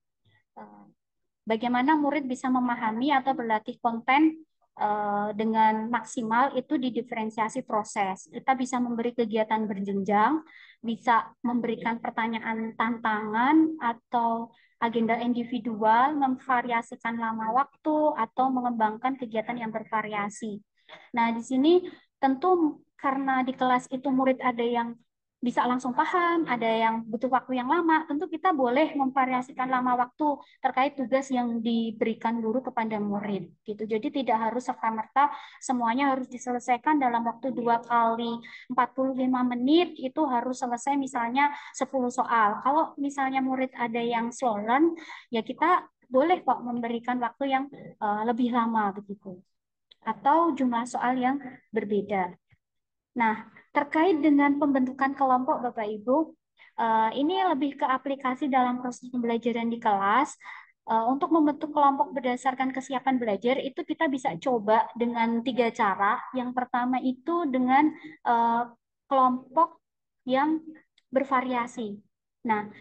Bagaimana murid bisa memahami atau berlatih konten dengan maksimal itu di diferensiasi proses. Kita bisa memberi kegiatan berjenjang, bisa memberikan pertanyaan tantangan atau agenda individual, memvariasikan lama waktu, atau mengembangkan kegiatan yang bervariasi. Nah, di sini tentu karena di kelas itu murid ada yang bisa langsung paham, ada yang butuh waktu yang lama, tentu kita boleh memvariasikan lama waktu terkait tugas yang diberikan guru kepada murid. Gitu. Jadi tidak harus serta-merta semuanya harus diselesaikan dalam waktu dua kali empat puluh lima menit, itu harus selesai misalnya sepuluh soal. Kalau misalnya murid ada yang slow learn, ya kita boleh kok memberikan waktu yang uh, lebih lama begitu. Atau jumlah soal yang berbeda. Nah, terkait dengan pembentukan kelompok Bapak Ibu, ini lebih ke aplikasi dalam proses pembelajaran di kelas. Untuk membentuk kelompok berdasarkan kesiapan belajar, itu kita bisa coba dengan tiga cara. Yang pertama itu dengan kelompok yang bervariasi. Nah,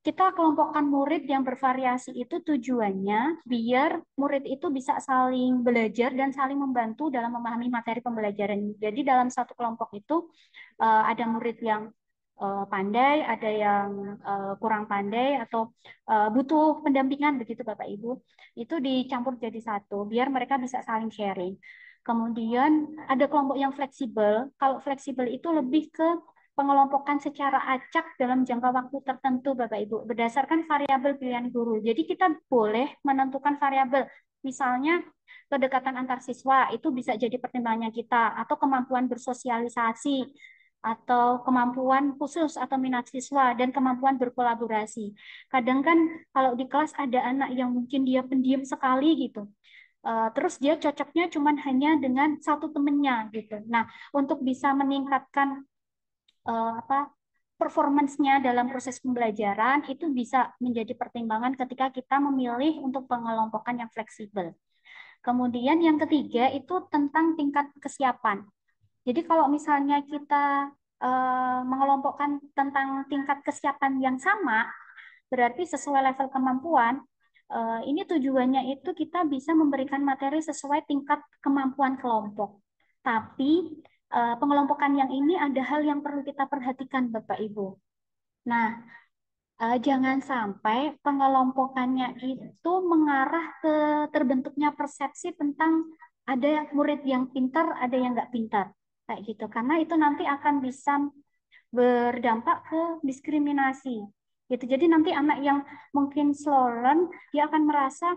kita kelompokkan murid yang bervariasi itu tujuannya biar murid itu bisa saling belajar dan saling membantu dalam memahami materi pembelajaran. Jadi dalam satu kelompok itu uh, ada murid yang uh, pandai, ada yang uh, kurang pandai atau uh, butuh pendampingan begitu Bapak Ibu. Itu dicampur jadi satu biar mereka bisa saling sharing. Kemudian ada kelompok yang fleksibel. Kalau fleksibel itu lebih ke pengelompokan secara acak dalam jangka waktu tertentu, Bapak Ibu, berdasarkan variabel pilihan guru. Jadi kita boleh menentukan variabel, misalnya kedekatan antar siswa itu bisa jadi pertimbangannya kita, atau kemampuan bersosialisasi, atau kemampuan khusus atau minat siswa, dan kemampuan berkolaborasi. Kadang kan kalau di kelas ada anak yang mungkin dia pendiam sekali gitu, Uh, terus dia cocoknya cuman hanya dengan satu temennya gitu. Nah, untuk bisa meningkatkan uh, apa performance-nya dalam proses pembelajaran itu bisa menjadi pertimbangan ketika kita memilih untuk pengelompokan yang fleksibel. Kemudian yang ketiga itu tentang tingkat kesiapan. Jadi kalau misalnya kita uh, mengelompokkan tentang tingkat kesiapan yang sama, berarti sesuai level kemampuan, uh, ini tujuannya itu kita bisa memberikan materi sesuai tingkat kemampuan kelompok. Tapi uh, pengelompokan yang ini ada hal yang perlu kita perhatikan Bapak Ibu. Nah, uh, jangan sampai pengelompokannya itu mengarah ke terbentuknya persepsi tentang ada murid yang pintar, ada yang nggak pintar. Kayak gitu. Karena itu nanti akan bisa berdampak ke diskriminasi. Gitu. Jadi nanti anak yang mungkin slow learn, dia akan merasa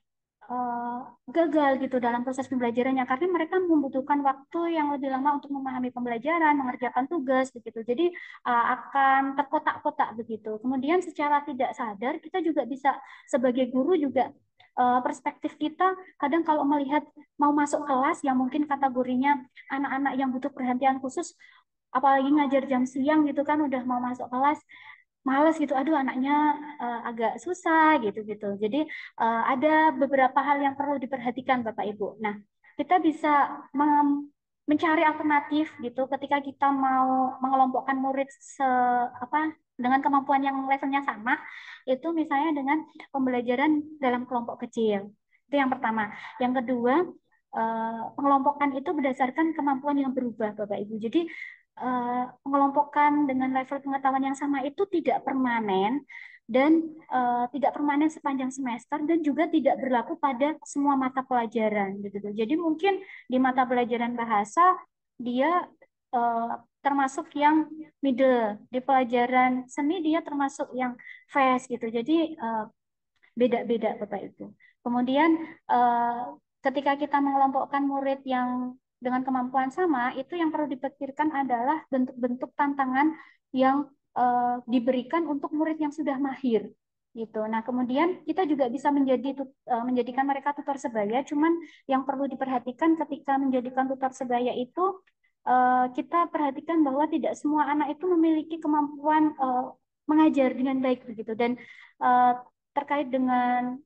Uh, gagal gitu dalam proses pembelajarannya karena mereka membutuhkan waktu yang lebih lama untuk memahami pembelajaran, mengerjakan tugas begitu. Jadi uh, akan terkotak-kotak begitu. Kemudian secara tidak sadar kita juga bisa sebagai guru juga uh, perspektif kita kadang kalau melihat mau masuk kelas yang mungkin kategorinya anak-anak yang butuh perhatian khusus, apalagi ngajar jam siang gitu kan udah mau masuk kelas males gitu, aduh anaknya uh, agak susah gitu-gitu. Jadi uh, ada beberapa hal yang perlu diperhatikan Bapak Ibu. Nah, kita bisa mencari alternatif gitu ketika kita mau mengelompokkan murid se apa dengan kemampuan yang levelnya sama, itu misalnya dengan pembelajaran dalam kelompok kecil. Itu yang pertama. Yang kedua, uh, pengelompokan itu berdasarkan kemampuan yang berubah Bapak Ibu. Jadi Uh, pengelompokan dengan level pengetahuan yang sama itu tidak permanen dan uh, tidak permanen sepanjang semester dan juga tidak berlaku pada semua mata pelajaran gitu. Jadi mungkin di mata pelajaran bahasa dia uh, termasuk yang middle, di pelajaran seni dia termasuk yang fast gitu. Jadi uh, beda-beda Bapak Ibu. Kemudian uh, ketika kita mengelompokkan murid yang dengan kemampuan sama, itu yang perlu dipikirkan adalah bentuk-bentuk tantangan yang uh, diberikan untuk murid yang sudah mahir gitu. Nah, kemudian kita juga bisa menjadi uh, menjadikan mereka tutor sebaya, cuman yang perlu diperhatikan ketika menjadikan tutor sebaya itu uh, kita perhatikan bahwa tidak semua anak itu memiliki kemampuan uh, mengajar dengan baik begitu dan uh, terkait dengan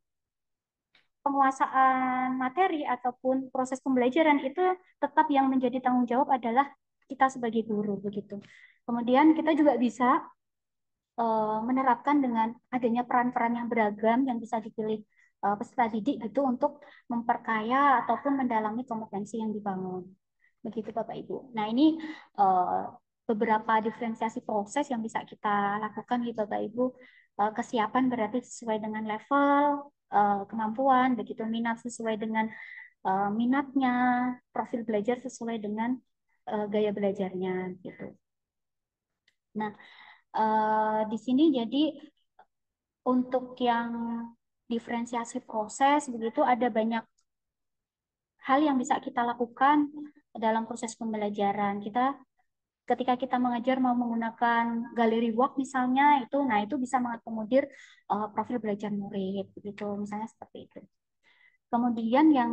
penguasaan materi ataupun proses pembelajaran itu tetap yang menjadi tanggung jawab adalah kita sebagai guru begitu. Kemudian kita juga bisa uh, menerapkan dengan adanya peran-peran yang beragam yang bisa dipilih uh, peserta didik itu untuk memperkaya ataupun mendalami kompetensi yang dibangun. Begitu Bapak Ibu. Nah ini uh, beberapa diferensiasi proses yang bisa kita lakukan gitu Bapak Ibu. Uh, kesiapan berarti sesuai dengan level uh, kemampuan, begitu minat sesuai dengan uh, minatnya, profil belajar sesuai dengan uh, gaya belajarnya gitu. Nah, uh, di sini jadi untuk yang diferensiasi proses begitu ada banyak hal yang bisa kita lakukan dalam proses pembelajaran. Kita ketika kita mengajar mau menggunakan galeri walk misalnya itu, nah itu bisa mengakomodir uh, profil belajar murid begitu, misalnya seperti itu. Kemudian yang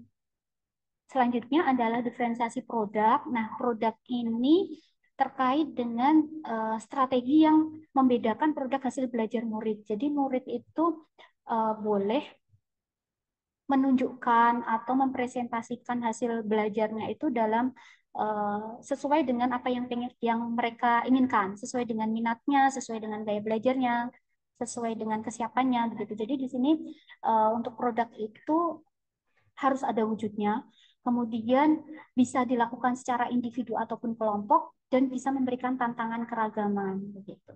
selanjutnya adalah diferensiasi produk. Nah, produk ini terkait dengan uh, strategi yang membedakan produk hasil belajar murid. Jadi murid itu uh, boleh menunjukkan atau mempresentasikan hasil belajarnya itu dalam uh, sesuai dengan apa yang pengen, yang mereka inginkan, sesuai dengan minatnya, sesuai dengan gaya belajarnya, sesuai dengan kesiapannya begitu. Jadi di sini uh, untuk produk itu harus ada wujudnya, kemudian bisa dilakukan secara individu ataupun kelompok, dan bisa memberikan tantangan keragaman begitu.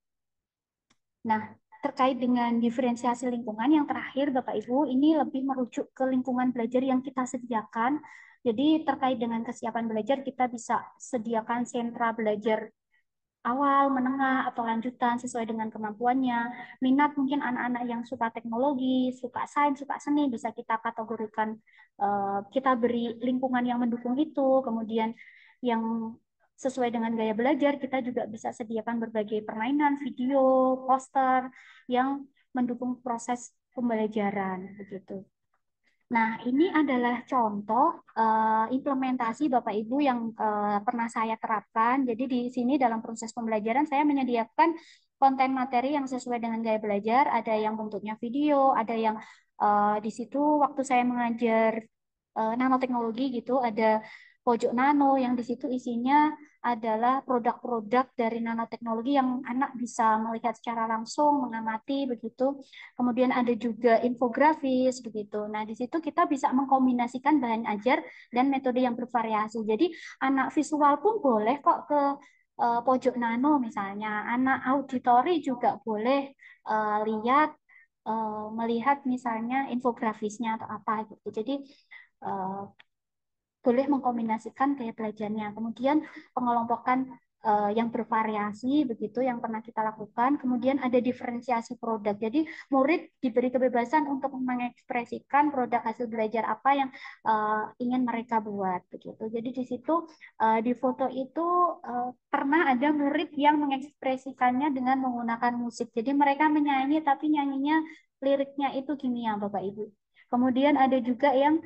Nah, terkait dengan diferensiasi lingkungan yang terakhir Bapak Ibu, ini lebih merujuk ke lingkungan belajar yang kita sediakan. Jadi terkait dengan kesiapan belajar, kita bisa sediakan sentra belajar awal, menengah, atau lanjutan sesuai dengan kemampuannya. Minat mungkin anak-anak yang suka teknologi, suka sains, suka seni, bisa kita kategorikan, uh, kita beri lingkungan yang mendukung itu. Kemudian yang sesuai dengan gaya belajar, kita juga bisa sediakan berbagai permainan, video, poster yang mendukung proses pembelajaran begitu. Nah, ini adalah contoh uh, implementasi Bapak Ibu yang uh, pernah saya terapkan. Jadi di sini dalam proses pembelajaran saya menyediakan konten materi yang sesuai dengan gaya belajar. Ada yang bentuknya video, ada yang uh, di situ waktu saya mengajar uh, nanoteknologi gitu, ada pojok nano yang di situ isinya adalah produk-produk dari nanoteknologi yang anak bisa melihat secara langsung, mengamati begitu. Kemudian ada juga infografis begitu. Nah, di situ kita bisa mengkombinasikan bahan ajar dan metode yang bervariasi. Jadi anak visual pun boleh kok ke uh, pojok nano misalnya. Anak auditori juga boleh uh, lihat uh, melihat misalnya infografisnya atau apa gitu. Jadi uh, boleh mengkombinasikan gaya belajarnya. Kemudian pengelompokan uh, yang bervariasi begitu yang pernah kita lakukan. Kemudian ada diferensiasi produk. Jadi murid diberi kebebasan untuk mengekspresikan produk hasil belajar apa yang uh, ingin mereka buat begitu. Jadi di situ uh, di foto itu uh, pernah ada murid yang mengekspresikannya dengan menggunakan musik. Jadi mereka menyanyi tapi nyanyinya liriknya itu gini ya Bapak Ibu. Kemudian ada juga yang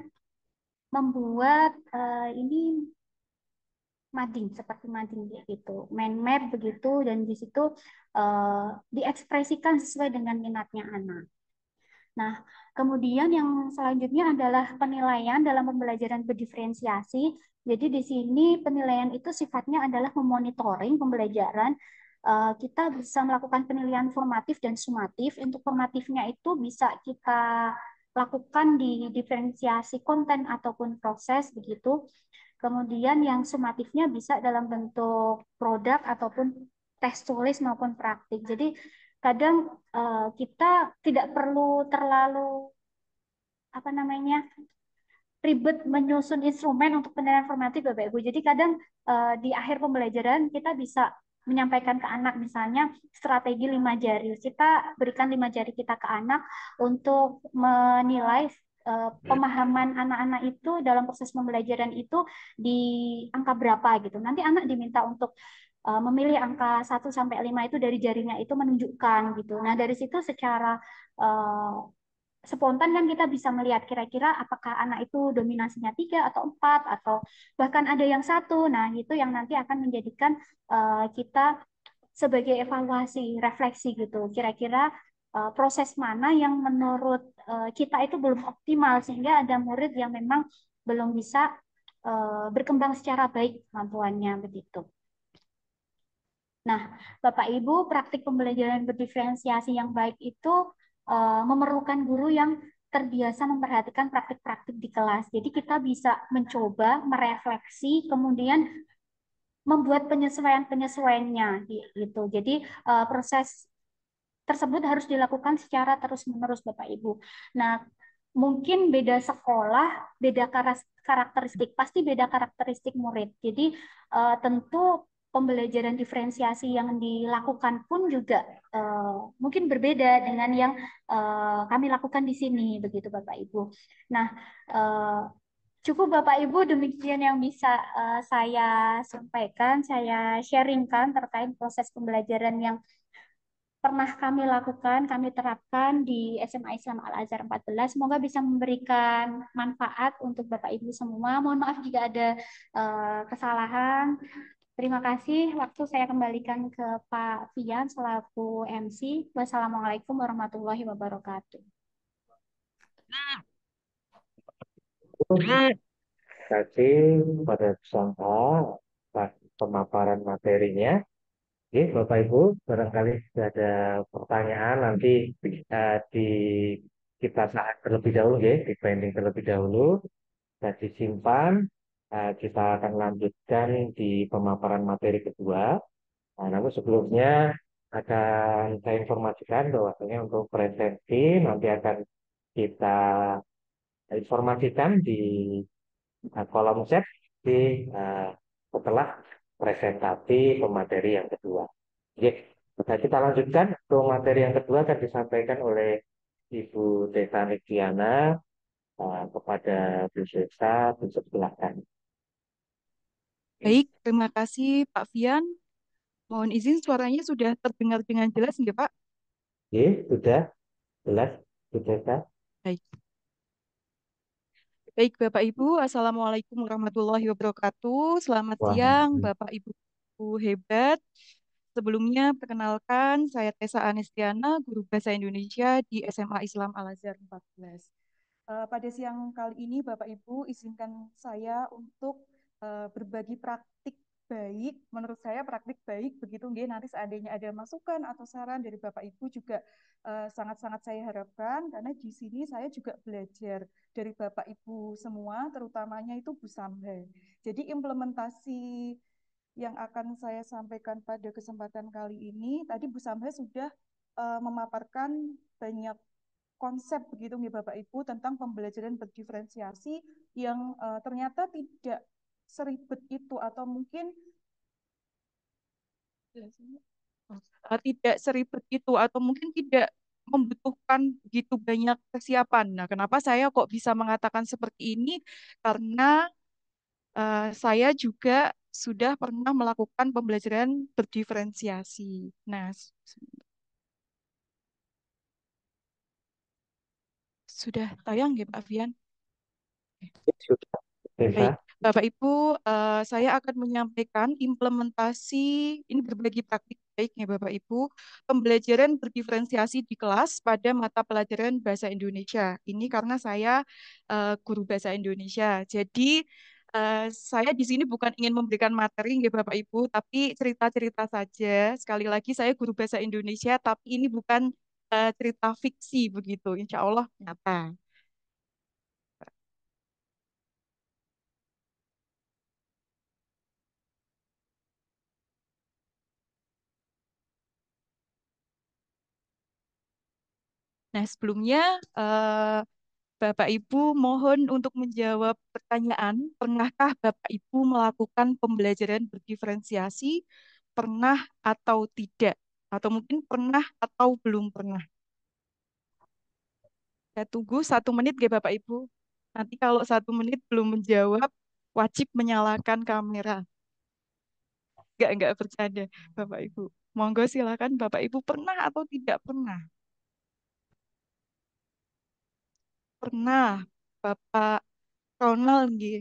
membuat uh, ini mading seperti mading gitu, mind map begitu, dan di situ uh, diekspresikan sesuai dengan minatnya anak. Nah, kemudian yang selanjutnya adalah penilaian dalam pembelajaran berdiferensiasi. Jadi di sini penilaian itu sifatnya adalah memonitoring pembelajaran. Uh, kita bisa melakukan penilaian formatif dan sumatif. Untuk formatifnya itu bisa kita lakukan di diferensiasi konten ataupun proses begitu. Kemudian yang sumatifnya bisa dalam bentuk produk ataupun tes tulis maupun praktik. Jadi kadang uh, kita tidak perlu terlalu apa namanya ribet menyusun instrumen untuk penilaian formatif Bapak Ibu. Jadi kadang uh, di akhir pembelajaran kita bisa menyampaikan ke anak misalnya strategi lima jari. Kita berikan lima jari kita ke anak untuk menilai uh, pemahaman anak-anak itu dalam proses pembelajaran itu di angka berapa gitu. Nanti anak diminta untuk uh, memilih angka satu sampai lima itu dari jarinya itu menunjukkan gitu. Nah, dari situ secara uh, spontan kan kita bisa melihat kira-kira apakah anak itu dominasinya tiga atau empat atau bahkan ada yang satu. Nah, itu yang nanti akan menjadikan uh, kita sebagai evaluasi, refleksi gitu. Kira-kira uh, proses mana yang menurut uh, kita itu belum optimal sehingga ada murid yang memang belum bisa uh, berkembang secara baik kemampuannya begitu. Nah, Bapak Ibu, praktik pembelajaran berdiferensiasi yang baik itu uh, memerlukan guru yang terbiasa memperhatikan praktik-praktik di kelas. Jadi kita bisa mencoba, merefleksi, kemudian membuat penyesuaian-penyesuaiannya gitu. Jadi uh, proses tersebut harus dilakukan secara terus-menerus Bapak Ibu. Nah, mungkin beda sekolah, beda karakteristik, pasti beda karakteristik murid. Jadi uh, tentu pembelajaran diferensiasi yang dilakukan pun juga uh, mungkin berbeda dengan yang uh, kami lakukan di sini, begitu Bapak Ibu. Nah, uh, cukup Bapak Ibu demikian yang bisa uh, saya sampaikan, saya sharingkan terkait proses pembelajaran yang pernah kami lakukan, kami terapkan di S M A Islam Al-Azhar empat belas. Semoga bisa memberikan manfaat untuk Bapak Ibu semua. Mohon maaf jika ada uh, kesalahan. Terima kasih. Waktu saya kembalikan ke Pak Fian selaku M C. Wassalamualaikum warahmatullahi wabarakatuh. Terima kasih pada peserta pemaparan materinya. Oke, Bapak Ibu, barangkali sudah ada pertanyaan nanti eh, di kita tahan terlebih dahulu ya, di pending terlebih dahulu, dan disimpan. Eh, kita akan lanjutkan di pemaparan materi kedua. Nah, namun sebelumnya akan saya informasikan bahwasanya untuk presensi nanti akan kita informasikan di eh, kolom chat di eh, setelah presentasi pemateri yang kedua. Oke, nah kita lanjutkan untuk materi yang kedua akan disampaikan oleh Ibu Desa Nikiana eh, kepada Bu Desa, silakan. Baik, terima kasih Pak Fian. Mohon izin suaranya sudah terdengar dengan jelas nggak Pak? Oke, sudah jelas, Bu Desa. Baik. Baik Bapak Ibu, Assalamualaikum warahmatullahi wabarakatuh. Selamat Wah, siang Bapak Ibu hebat. Sebelumnya perkenalkan saya Tessa Anestiana, guru bahasa Indonesia di S M A Islam Al-Azhar empat belas. Uh, pada siang kali ini Bapak Ibu izinkan saya untuk uh, berbagi praktik baik. Menurut saya praktik baik begitu nggih, nanti seandainya ada masukan atau saran dari Bapak Ibu juga uh, sangat-sangat saya harapkan, karena di sini saya juga belajar dari Bapak Ibu semua, terutamanya itu Bu Samhe. Jadi implementasi yang akan saya sampaikan pada kesempatan kali ini, tadi Bu Samhe sudah uh, memaparkan banyak konsep begitu nih Bapak Ibu tentang pembelajaran berdiferensiasi yang uh, ternyata tidak seribet itu, atau mungkin uh, tidak seribet itu atau mungkin tidak membutuhkan begitu banyak kesiapan. Nah, kenapa saya kok bisa mengatakan seperti ini? Karena uh, saya juga sudah pernah melakukan pembelajaran berdiferensiasi. Nah, sudah tayang ya Pak Fian? Sudah, Desa. Baik, Bapak Ibu, eh, saya akan menyampaikan implementasi, ini berbagi praktik baiknya Bapak Ibu, pembelajaran berdiferensiasi di kelas pada mata pelajaran Bahasa Indonesia. Ini karena saya eh, guru Bahasa Indonesia. Jadi, eh, saya di sini bukan ingin memberikan materi, ya Bapak Ibu, tapi cerita-cerita saja. Sekali lagi, saya guru Bahasa Indonesia, tapi ini bukan eh, cerita fiksi begitu. Insya Allah nyata. Nah, sebelumnya eh, Bapak Ibu mohon untuk menjawab pertanyaan, pernahkah Bapak Ibu melakukan pembelajaran berdiferensiasi? Pernah atau tidak? Atau mungkin pernah atau belum pernah? Saya tunggu satu menit ya Bapak Ibu. Nanti kalau satu menit belum menjawab, wajib menyalakan kamera. Enggak, enggak bercanda Bapak Ibu. Monggo silakan Bapak Ibu pernah atau tidak pernah? Pernah. Bapak Ronald nggih.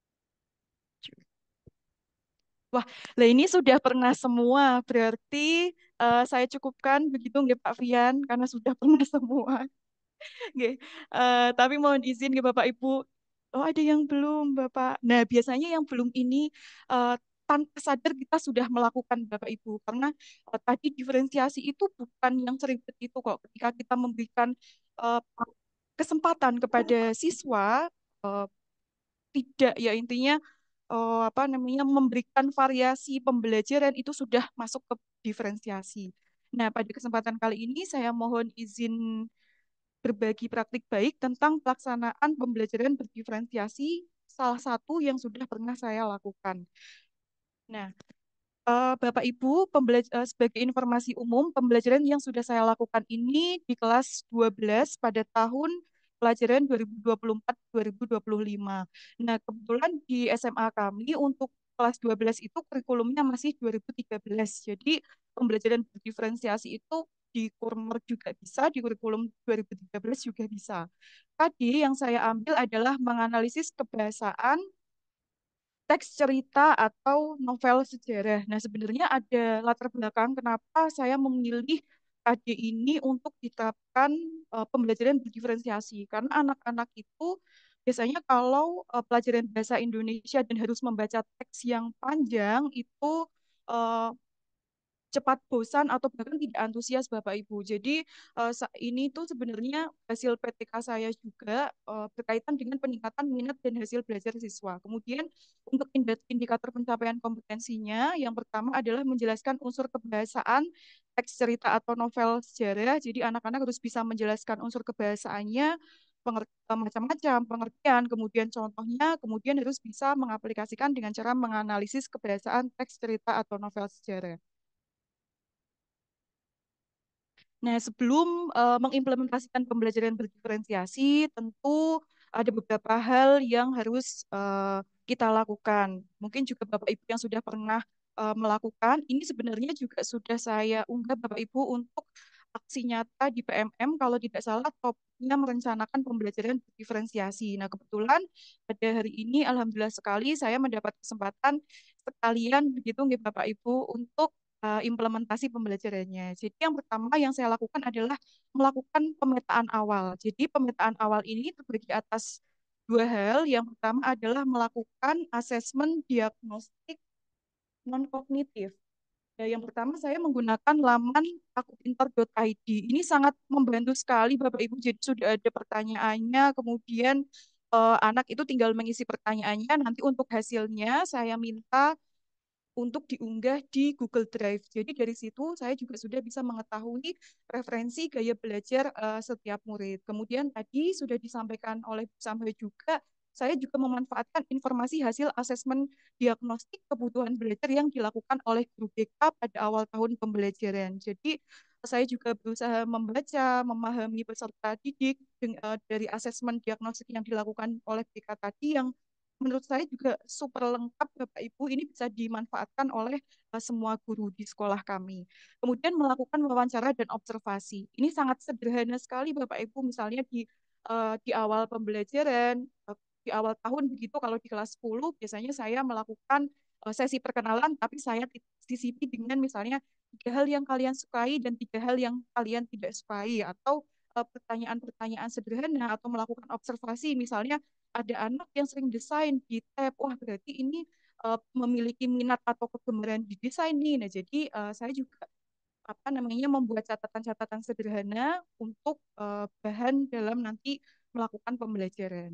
Wah, lah ini sudah pernah semua. Berarti eh, saya cukupkan begitu nggih Pak Fian, karena sudah pernah semua. Nggih. Eh, tapi mohon izin nggih Bapak Ibu. Oh, ada yang belum, Bapak. Nah, biasanya yang belum ini eh, tanpa sadar kita sudah melakukan Bapak Ibu. Karena eh, tadi diferensiasi itu bukan yang seribet itu kok. Ketika kita memberikan eh, kesempatan kepada siswa, eh, tidak ya intinya eh, apa namanya memberikan variasi pembelajaran itu sudah masuk ke diferensiasi. Nah, pada kesempatan kali ini saya mohon izin berbagi praktik baik tentang pelaksanaan pembelajaran berdiferensiasi, salah satu yang sudah pernah saya lakukan. Nah, Eh, Bapak Ibu, pembelaj- eh, sebagai informasi umum, pembelajaran yang sudah saya lakukan ini di kelas dua belas pada tahun pelajaran dua ribu dua puluh empat dua ribu dua puluh lima. Nah, kebetulan di S M A kami untuk kelas dua belas itu kurikulumnya masih dua ribu tiga belas. Jadi, pembelajaran diferensiasi itu di Kurmer juga bisa, di kurikulum dua ribu tiga belas juga bisa. Tadi yang saya ambil adalah menganalisis kebahasaan, teks cerita atau novel sejarah. Nah, sebenarnya ada latar belakang kenapa saya memilih K D ini untuk diterapkan uh, pembelajaran berdiferensiasi. Karena anak-anak itu biasanya kalau uh, pelajaran bahasa Indonesia dan harus membaca teks yang panjang itu uh, cepat bosan atau bahkan tidak antusias Bapak Ibu. Jadi uh, ini tuh sebenarnya hasil P T K saya juga uh, berkaitan dengan peningkatan minat dan hasil belajar siswa. Kemudian untuk indikator pencapaian kompetensinya, yang pertama adalah menjelaskan unsur kebahasaan teks cerita atau novel sejarah. Jadi anak-anak harus bisa menjelaskan unsur kebahasaannya, macam-macam pengertian, kemudian contohnya, kemudian harus bisa mengaplikasikan dengan cara menganalisis kebahasaan teks cerita atau novel sejarah. Nah, sebelum uh, mengimplementasikan pembelajaran berdiferensiasi, tentu ada beberapa hal yang harus uh, kita lakukan. Mungkin juga Bapak Ibu yang sudah pernah uh, melakukan, ini sebenarnya juga sudah saya unggah Bapak Ibu untuk aksi nyata di P M M, kalau tidak salah topiknya merencanakan pembelajaran berdiferensiasi. Nah, kebetulan pada hari ini, alhamdulillah sekali, saya mendapat kesempatan sekalian begitu Bapak Ibu untuk uh, implementasi pembelajarannya. Jadi yang pertama yang saya lakukan adalah melakukan pemetaan awal. Jadi pemetaan awal ini terbagi atas dua hal. Yang pertama adalah melakukan asesmen diagnostik non-kognitif. Ya, yang pertama saya menggunakan laman akupinter titik i d. Ini sangat membantu sekali Bapak Ibu. Jadi sudah ada pertanyaannya, kemudian uh, anak itu tinggal mengisi pertanyaannya. Nanti untuk hasilnya saya minta untuk diunggah di Google Drive. Jadi dari situ saya juga sudah bisa mengetahui referensi gaya belajar uh, setiap murid. Kemudian tadi sudah disampaikan oleh Bu Samha juga, saya juga memanfaatkan informasi hasil asesmen diagnostik kebutuhan belajar yang dilakukan oleh guru B K pada awal tahun pembelajaran. Jadi saya juga berusaha membaca, memahami peserta didik dari asesmen diagnostik yang dilakukan oleh B K tadi, yang menurut saya juga super lengkap Bapak Ibu. Ini bisa dimanfaatkan oleh uh, semua guru di sekolah kami. Kemudian melakukan wawancara dan observasi. Ini sangat sederhana sekali Bapak Ibu. Misalnya di uh, di awal pembelajaran, uh, di awal tahun begitu, kalau di kelas sepuluh biasanya saya melakukan uh, sesi perkenalan, tapi saya sisipi dengan misalnya tiga hal yang kalian sukai dan tiga hal yang kalian tidak sukai, atau pertanyaan-pertanyaan sederhana, atau melakukan observasi. Misalnya ada anak yang sering desain di tab, wah berarti ini uh, memiliki minat atau kegemaran di desain nih. Nah, jadi uh, saya juga apa namanya membuat catatan-catatan sederhana untuk uh, bahan dalam nanti melakukan pembelajaran.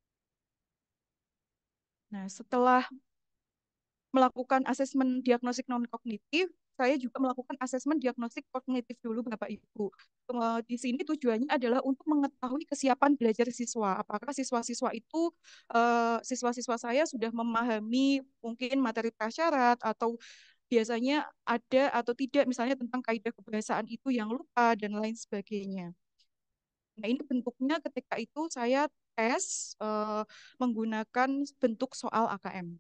Nah, setelah melakukan asesmen diagnostik non-kognitif, saya juga melakukan asesmen diagnostik kognitif dulu Bapak Ibu. Di sini tujuannya adalah untuk mengetahui kesiapan belajar siswa. Apakah siswa-siswa itu, siswa-siswa saya sudah memahami mungkin materi prasyarat, atau biasanya ada atau tidak misalnya tentang kaidah kebahasaan itu yang lupa, dan lain sebagainya. Nah, ini bentuknya ketika itu saya tes uh, menggunakan bentuk soal A K M.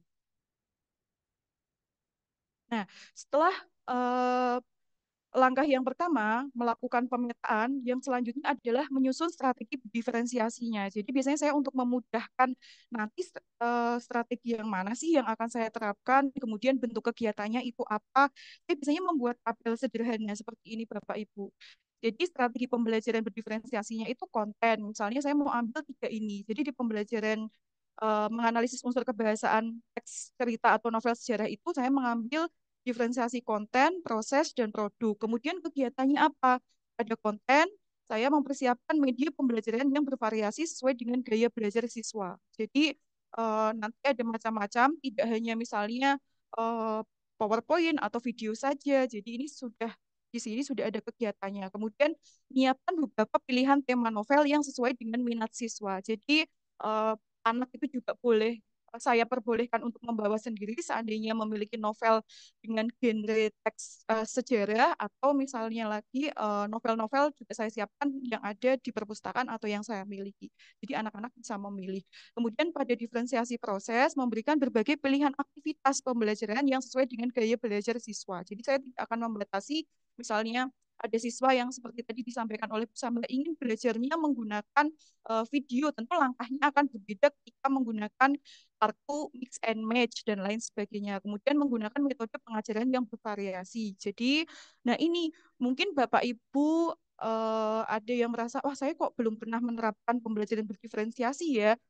Nah, setelah uh, langkah yang pertama melakukan pemetaan, yang selanjutnya adalah menyusun strategi diferensiasinya. Jadi biasanya saya untuk memudahkan nanti uh, strategi yang mana sih yang akan saya terapkan, kemudian bentuk kegiatannya itu apa. Saya biasanya membuat tabel sederhana seperti ini Bapak Ibu. Jadi strategi pembelajaran berdiferensiasinya itu konten. Misalnya saya mau ambil tiga ini. Jadi di pembelajaran uh, menganalisis unsur kebahasaan teks cerita atau novel sejarah itu saya mengambil diferensiasi konten, proses, dan produk. Kemudian kegiatannya apa? Ada konten, saya mempersiapkan media pembelajaran yang bervariasi sesuai dengan gaya belajar siswa. Jadi uh, nanti ada macam-macam, tidak hanya misalnya uh, PowerPoint atau video saja. Jadi ini sudah di sini sudah ada kegiatannya. Kemudian menyiapkan beberapa pilihan tema novel yang sesuai dengan minat siswa. Jadi uh, anak itu juga boleh, saya perbolehkan untuk membawa sendiri seandainya memiliki novel dengan genre teks uh, sejarah, atau misalnya lagi novel-novel uh, juga saya siapkan yang ada di perpustakaan atau yang saya miliki. Jadi anak-anak bisa memilih. Kemudian pada diferensiasi proses memberikan berbagai pilihan aktivitas pembelajaran yang sesuai dengan gaya belajar siswa. Jadi saya tidak akan membatasi, misalnya ada siswa yang seperti tadi disampaikan oleh Bu Samha ingin belajarnya menggunakan uh, video, tentu langkahnya akan berbeda ketika menggunakan kartu mix and match dan lain sebagainya. Kemudian menggunakan metode pengajaran yang bervariasi. Jadi, nah ini mungkin Bapak Ibu uh, ada yang merasa, wah saya kok belum pernah menerapkan pembelajaran berdiferensiasi ya.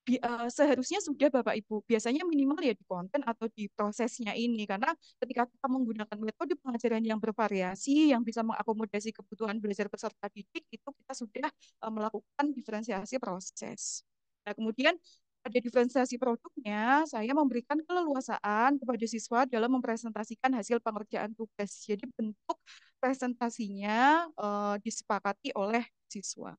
bi- eh, seharusnya sudah Bapak Ibu. Biasanya minimal ya di konten atau di prosesnya ini. Karena ketika kita menggunakan metode pengajaran yang bervariasi, yang bisa mengakomodasi kebutuhan belajar peserta didik, itu kita sudah eh, melakukan diferensiasi proses. Nah, kemudian pada diferensiasi produknya, saya memberikan keleluasaan kepada siswa dalam mempresentasikan hasil pengerjaan tugas. Jadi bentuk presentasinya eh, disepakati oleh siswa.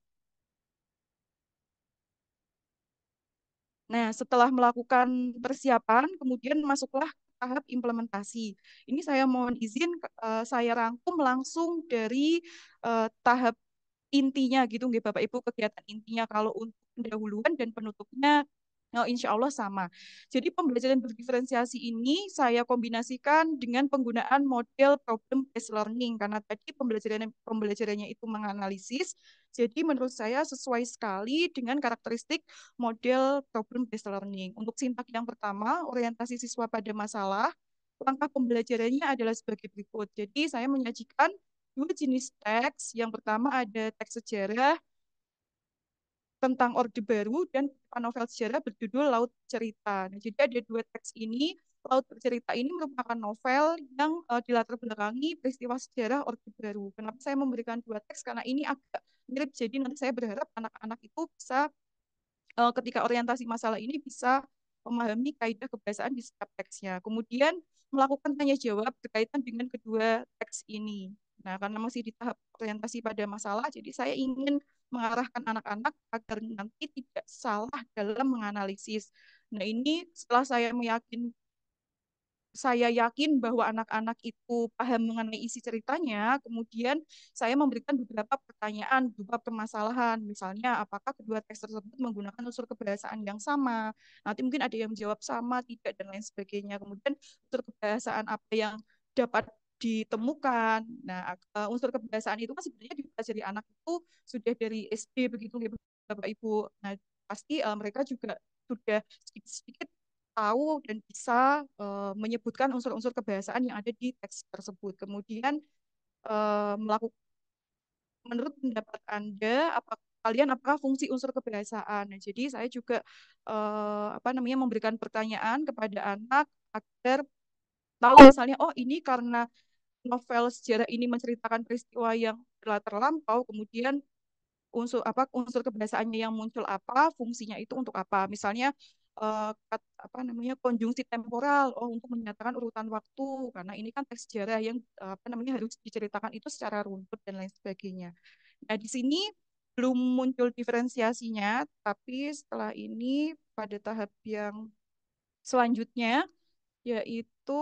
Nah, setelah melakukan persiapan, kemudian masuklah ke tahap implementasi. Ini saya mohon izin, eh, saya rangkum langsung dari eh, tahap intinya gitu, nggih Bapak Ibu, kegiatan intinya. Kalau untuk pendahuluan dan penutupnya, oh, insya Allah sama. Jadi pembelajaran berdiferensiasi ini saya kombinasikan dengan penggunaan model problem based learning karena tadi pembelajaran pembelajarannya itu menganalisis. Jadi menurut saya sesuai sekali dengan karakteristik model problem based learning. Untuk sintak yang pertama, orientasi siswa pada masalah, langkah pembelajarannya adalah sebagai berikut. Jadi saya menyajikan dua jenis teks. Yang pertama ada teks sejarah tentang Orde Baru dan novel sejarah berjudul Laut Cerita. Nah, jadi ada dua teks ini. Laut Cerita ini merupakan novel yang uh, dilatar belakangi peristiwa sejarah Orde Baru. Kenapa saya memberikan dua teks? Karena ini agak mirip. Jadi nanti saya berharap anak-anak itu bisa uh, ketika orientasi masalah ini bisa memahami kaidah kebahasaan di setiap teksnya. Kemudian melakukan tanya jawab berkaitan dengan kedua teks ini. Nah, karena masih di tahap orientasi pada masalah, jadi saya ingin mengarahkan anak-anak agar nanti tidak salah dalam menganalisis. Nah, ini setelah saya meyakin saya yakin bahwa anak-anak itu paham mengenai isi ceritanya, kemudian saya memberikan beberapa pertanyaan, beberapa permasalahan. Misalnya, apakah kedua teks tersebut menggunakan unsur kebahasaan yang sama? Nanti mungkin ada yang menjawab sama, tidak, dan lain sebagainya. Kemudian unsur kebahasaan apa yang dapat ditemukan. Nah, uh, unsur kebahasaan itu kan sebenarnya dipelajari anak itu sudah dari S D begitu, Bapak Ibu. Nah, pasti uh, mereka juga sudah sedikit-sedikit tahu dan bisa uh, menyebutkan unsur-unsur kebahasaan yang ada di teks tersebut. Kemudian uh, melakukan menurut pendapat Anda apa kalian apakah fungsi unsur kebahasaan? Nah, jadi saya juga uh, apa namanya memberikan pertanyaan kepada anak agar tahu misalnya oh ini karena novel sejarah ini menceritakan peristiwa yang latar lampau, kemudian unsur apa unsur kebiasaannya yang muncul apa, fungsinya itu untuk apa. Misalnya eh, kat- apa namanya konjungsi temporal, oh untuk menyatakan urutan waktu karena ini kan teks sejarah yang eh, apa namanya harus diceritakan itu secara runtut dan lain sebagainya. Nah, di sini belum muncul diferensiasinya, tapi setelah ini pada tahap yang selanjutnya yaitu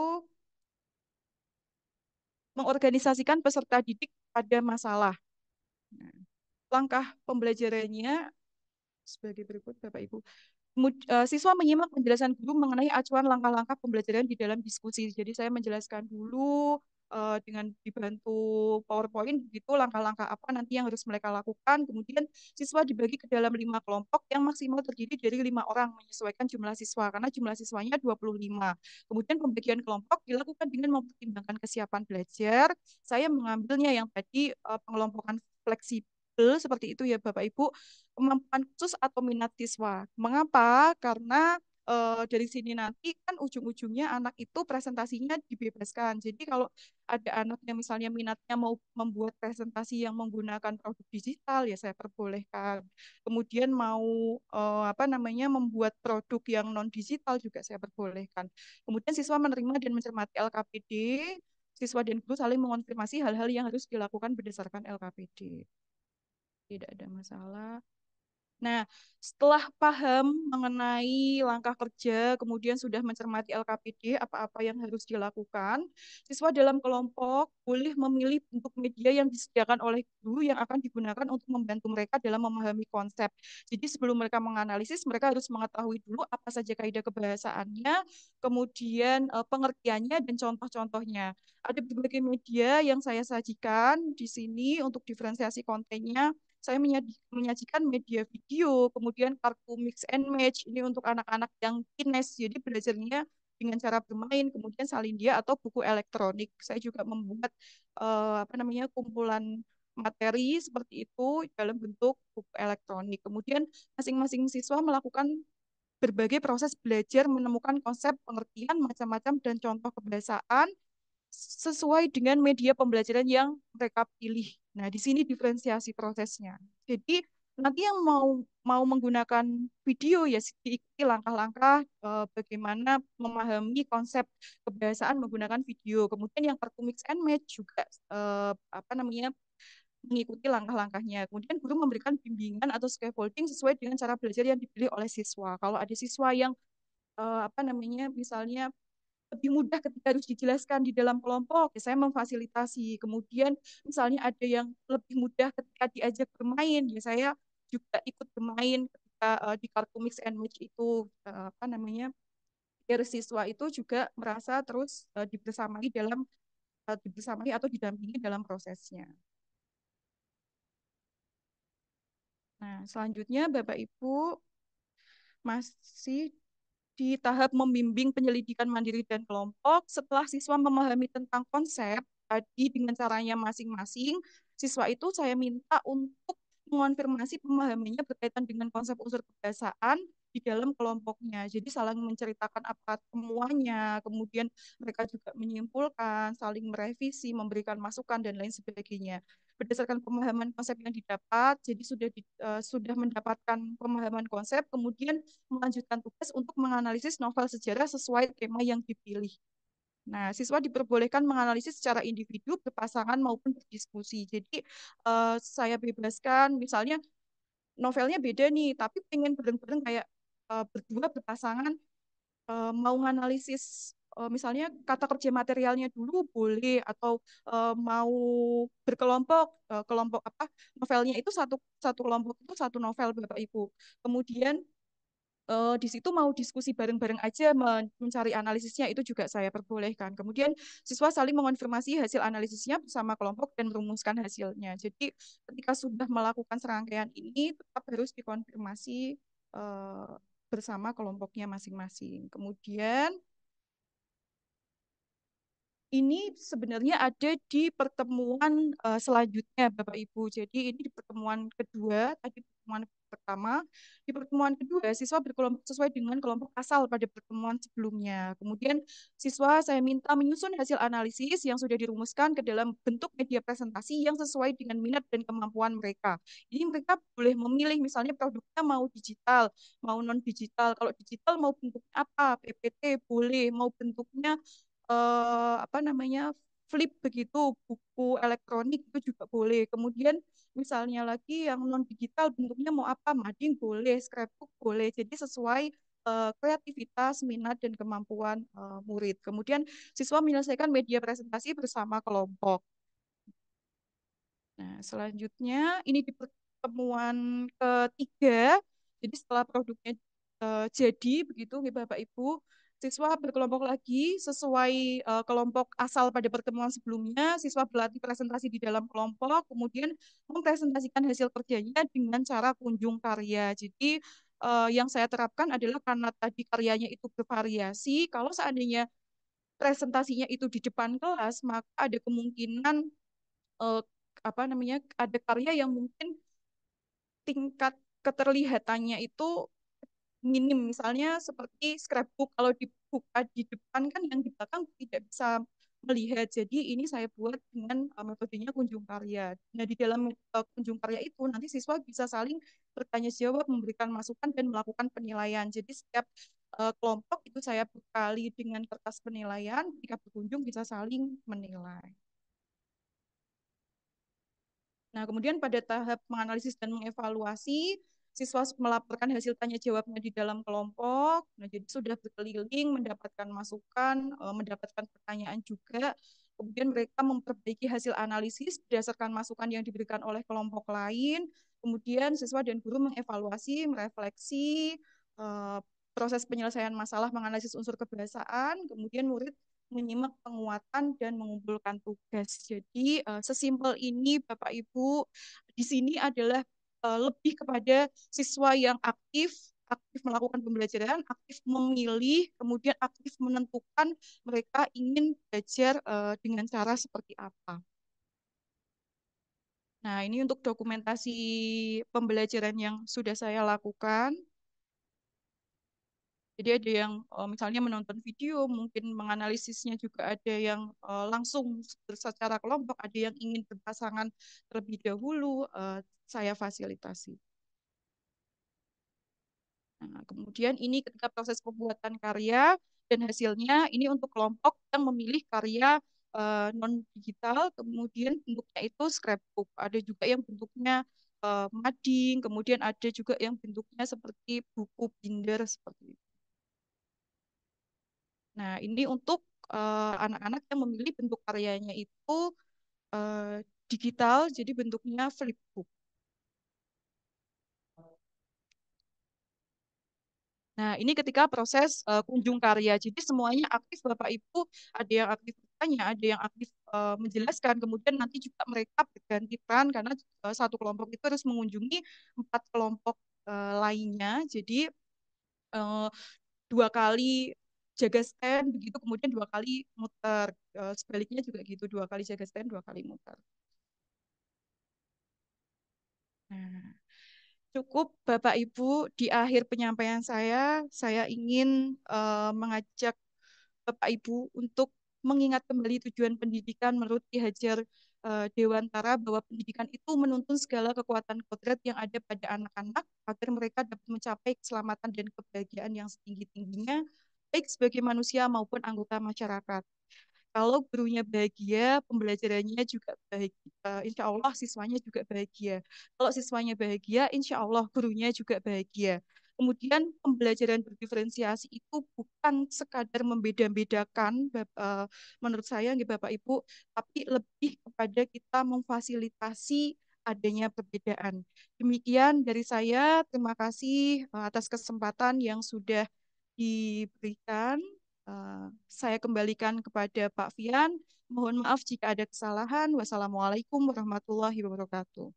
mengorganisasikan peserta didik pada masalah. Nah, langkah pembelajarannya sebagai berikut, Bapak Ibu. Kemud- eh, siswa menyimak penjelasan guru mengenai acuan langkah-langkah pembelajaran di dalam diskusi. Jadi saya menjelaskan dulu eh, dengan dibantu PowerPoint begitu langkah-langkah apa nanti yang harus mereka lakukan. Kemudian siswa dibagi ke dalam lima kelompok yang maksimal terdiri dari lima orang menyesuaikan jumlah siswa karena jumlah siswanya dua puluh lima. Kemudian pembagian kelompok dilakukan dengan mempertimbangkan kesiapan belajar. Saya mengambilnya yang tadi eh, pengelompokan fleksibel seperti itu ya Bapak Ibu, kemampuan khusus atau minat siswa. Mengapa? Karena eh, dari sini nanti kan ujung-ujungnya anak itu presentasinya dibebaskan. Jadi kalau ada anak yang misalnya minatnya mau membuat presentasi yang menggunakan produk digital, ya saya perbolehkan. Kemudian mau eh, apa namanya membuat produk yang non digital juga saya perbolehkan. Kemudian siswa menerima dan mencermati L K P D. Siswa dan guru saling mengonfirmasi hal-hal yang harus dilakukan berdasarkan L K P D. Tidak ada masalah. Nah, setelah paham mengenai langkah kerja, kemudian sudah mencermati L K P D, apa-apa yang harus dilakukan, siswa dalam kelompok boleh memilih bentuk media yang disediakan oleh guru yang akan digunakan untuk membantu mereka dalam memahami konsep. Jadi sebelum mereka menganalisis, mereka harus mengetahui dulu apa saja kaidah kebahasaannya, kemudian eh, pengertiannya dan contoh-contohnya. Ada berbagai media yang saya sajikan di sini untuk diferensiasi kontennya. Saya menyajikan media video, kemudian kartu mix and match, ini untuk anak-anak yang kines, jadi belajarnya dengan cara bermain, kemudian salin dia atau buku elektronik. Saya juga membuat uh, apa namanya kumpulan materi seperti itu dalam bentuk buku elektronik. Kemudian masing-masing siswa melakukan berbagai proses belajar menemukan konsep, pengertian, macam-macam, dan contoh kebiasaan sesuai dengan media pembelajaran yang mereka pilih. Nah, di sini diferensiasi prosesnya. Jadi, nanti yang mau mau menggunakan video ya diikuti langkah-langkah eh, bagaimana memahami konsep kebiasaan menggunakan video. Kemudian yang kartu mix and match juga eh, apa namanya mengikuti langkah-langkahnya. Kemudian guru memberikan bimbingan atau scaffolding sesuai dengan cara belajar yang dipilih oleh siswa. Kalau ada siswa yang eh, apa namanya misalnya lebih mudah ketika harus dijelaskan di dalam kelompok, ya saya memfasilitasi. Kemudian misalnya ada yang lebih mudah ketika diajak bermain, ya saya juga ikut bermain ketika uh, di kartu mix and match itu uh, apa namanya biar siswa itu juga merasa terus uh, dibersamai dalam uh, dibersamai atau didampingi dalam prosesnya. Nah, selanjutnya Bapak Ibu masih di tahap membimbing penyelidikan mandiri dan kelompok. Setelah siswa memahami tentang konsep tadi dengan caranya masing-masing, siswa itu saya minta untuk mengonfirmasi pemahamannya berkaitan dengan konsep unsur kebiasaan di dalam kelompoknya. Jadi saling menceritakan apa temuannya, kemudian mereka juga menyimpulkan, saling merevisi, memberikan masukan dan lain sebagainya. Berdasarkan pemahaman konsep yang didapat, jadi sudah di, uh, sudah mendapatkan pemahaman konsep, kemudian melanjutkan tugas untuk menganalisis novel sejarah sesuai tema yang dipilih. Nah, siswa diperbolehkan menganalisis secara individu, berpasangan maupun berdiskusi. Jadi uh, saya bebaskan, misalnya novelnya beda nih, tapi pengen bareng-bareng kayak uh, berdua berpasangan uh, mau nganalisis uh, misalnya kata kerja materialnya dulu boleh atau uh, mau berkelompok uh, kelompok apa novelnya itu satu satu kelompok itu satu novel Bapak Ibu. Kemudian uh, di situ mau diskusi bareng-bareng aja mencari analisisnya itu juga saya perbolehkan. Kemudian siswa saling mengonfirmasi hasil analisisnya bersama kelompok dan merumuskan hasilnya. Jadi ketika sudah melakukan serangkaian ini tetap harus dikonfirmasi uh, bersama kelompoknya masing-masing. Kemudian ini sebenarnya ada di pertemuan uh, selanjutnya, Bapak Ibu. Jadi ini di pertemuan kedua, tadi pertemuan pertama. Di pertemuan kedua, siswa berkelompok sesuai dengan kelompok asal pada pertemuan sebelumnya. Kemudian siswa saya minta menyusun hasil analisis yang sudah dirumuskan ke dalam bentuk media presentasi yang sesuai dengan minat dan kemampuan mereka. Ini mereka boleh memilih, misalnya produknya mau digital, mau non-digital. Kalau digital mau bentuknya apa? P P T boleh, mau bentuknya eh, apa namanya flip begitu buku elektronik itu juga boleh. Kemudian misalnya lagi yang non digital bentuknya mau apa mading boleh, scrapbook boleh. Jadi sesuai eh, kreativitas, minat dan kemampuan eh, murid. Kemudian siswa menyelesaikan media presentasi bersama kelompok. Nah, selanjutnya ini di pertemuan ketiga. Jadi setelah produknya eh, jadi begitu Bapak Ibu, siswa berkelompok lagi sesuai eh, kelompok asal pada pertemuan sebelumnya. Siswa berlatih presentasi di dalam kelompok, kemudian mempresentasikan hasil kerjanya dengan cara kunjung karya. Jadi eh, yang saya terapkan adalah karena tadi karyanya itu bervariasi. Kalau seandainya presentasinya itu di depan kelas, maka ada kemungkinan eh, apa namanya ada karya yang mungkin tingkat keterlihatannya itu minim, misalnya seperti scrapbook kalau dibuka di depan kan yang di belakang tidak bisa melihat. Jadi ini saya buat dengan uh, metodenya kunjung karya. Nah, di dalam uh, kunjung karya itu nanti siswa bisa saling bertanya jawab, memberikan masukan dan melakukan penilaian. Jadi setiap uh, kelompok itu saya bekali dengan kertas penilaian, ketika berkunjung bisa saling menilai. Nah, kemudian pada tahap menganalisis dan mengevaluasi, siswa melaporkan hasil tanya jawabnya di dalam kelompok. Nah, jadi sudah berkeliling, mendapatkan masukan, eh, mendapatkan pertanyaan juga. Kemudian mereka memperbaiki hasil analisis berdasarkan masukan yang diberikan oleh kelompok lain. Kemudian siswa dan guru mengevaluasi, merefleksi, eh, proses penyelesaian masalah, menganalisis unsur kebiasaan. Kemudian murid menyimak penguatan dan mengumpulkan tugas. Jadi uh, sesimpel ini Bapak Ibu, di sini adalah uh, lebih kepada siswa yang aktif, aktif melakukan pembelajaran, aktif memilih, kemudian aktif menentukan mereka ingin belajar uh, dengan cara seperti apa. Nah, ini untuk dokumentasi pembelajaran yang sudah saya lakukan. Jadi ada yang eh, misalnya menonton video, mungkin menganalisisnya juga ada yang eh, langsung secara kelompok, ada yang ingin berpasangan terlebih dahulu, eh, saya fasilitasi. Nah, kemudian ini ketika proses pembuatan karya dan hasilnya ini untuk kelompok yang memilih karya eh, non digital, kemudian bentuknya itu scrapbook. Ada juga yang bentuknya eh, mading, kemudian ada juga yang bentuknya seperti buku binder seperti itu. Nah, ini untuk eh, anak-anak yang memilih bentuk karyanya itu eh, digital, jadi bentuknya flipbook. Nah, ini ketika proses uh, kunjung karya. Jadi semuanya aktif Bapak Ibu, ada yang aktif bertanya, ada yang aktif uh, menjelaskan. Kemudian nanti juga mereka berganti peran karena uh, satu kelompok itu harus mengunjungi empat kelompok uh, lainnya. Jadi uh, dua kali jaga stand, begitu kemudian dua kali muter. Uh, sebaliknya juga gitu, dua kali jaga stand, dua kali muter. Nah, cukup Bapak Ibu, di akhir penyampaian saya, saya ingin uh, mengajak Bapak Ibu untuk mengingat kembali tujuan pendidikan menurut Ki Hajar uh, Dewantara bahwa pendidikan itu menuntun segala kekuatan kodrat yang ada pada anak-anak agar mereka dapat mencapai keselamatan dan kebahagiaan yang setinggi-tingginya baik sebagai manusia maupun anggota masyarakat. Kalau gurunya bahagia, pembelajarannya juga bahagia. Insya Allah siswanya juga bahagia. Kalau siswanya bahagia, insya Allah gurunya juga bahagia. Kemudian pembelajaran berdiferensiasi itu bukan sekadar membeda-bedakan, eh, menurut saya, nggih Bapak Ibu, tapi lebih kepada kita memfasilitasi adanya perbedaan. Demikian dari saya. Terima kasih eh, atas kesempatan yang sudah diberikan. Eh, saya kembalikan kepada Pak Fian. Mohon maaf jika ada kesalahan. Wassalamualaikum warahmatullahi wabarakatuh.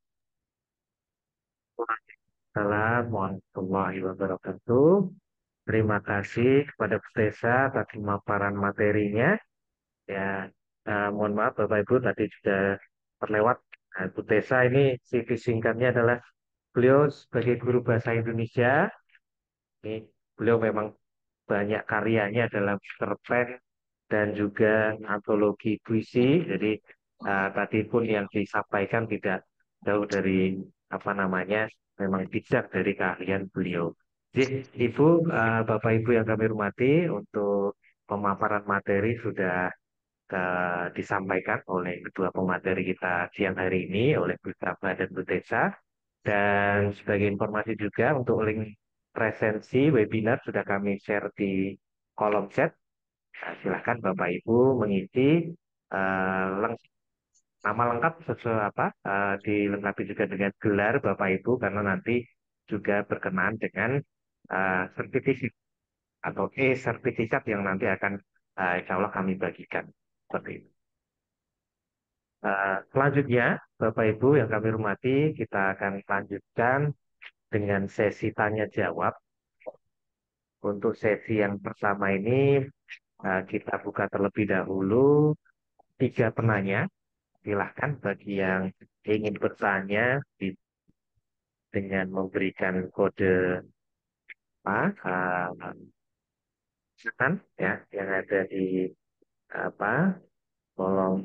Assalamualaikum warahmatullahi wabarakatuh. Terima kasih kepada Bu Tessa atas pemaparan materinya. Ya, eh, mohon maaf Bapak Ibu tadi sudah terlewat. Nah, Bu Tessa ini C V singkatnya adalah beliau sebagai guru bahasa Indonesia. Ini beliau memang banyak karyanya dalam cerpen dan juga antologi puisi. Jadi uh, tadi pun yang disampaikan tidak jauh dari apa namanya, memang bijak dari keahlian beliau. Jadi Ibu, uh, Bapak Ibu yang kami hormati, untuk pemaparan materi sudah uh, disampaikan oleh kedua pemateri kita siang hari ini, oleh Bu Sabah dan Bu Tessa. Dan sebagai informasi juga untuk link presensi webinar sudah kami share di kolom chat. Nah, silahkan Bapak Ibu mengisi uh, leng nama lengkap sesuai apa uh, dilengkapi juga dengan gelar Bapak Ibu karena nanti juga berkenaan dengan uh, sertifikat atau e-sertifikat yang nanti akan uh, insya Allah kami bagikan seperti itu. Uh, selanjutnya Bapak Ibu yang kami hormati, kita akan lanjutkan dengan sesi tanya jawab. Untuk sesi yang pertama ini uh, kita buka terlebih dahulu tiga penanya. Silahkan bagi yang ingin bertanya di, dengan memberikan kode apa uh, ya yang ada di apa kolom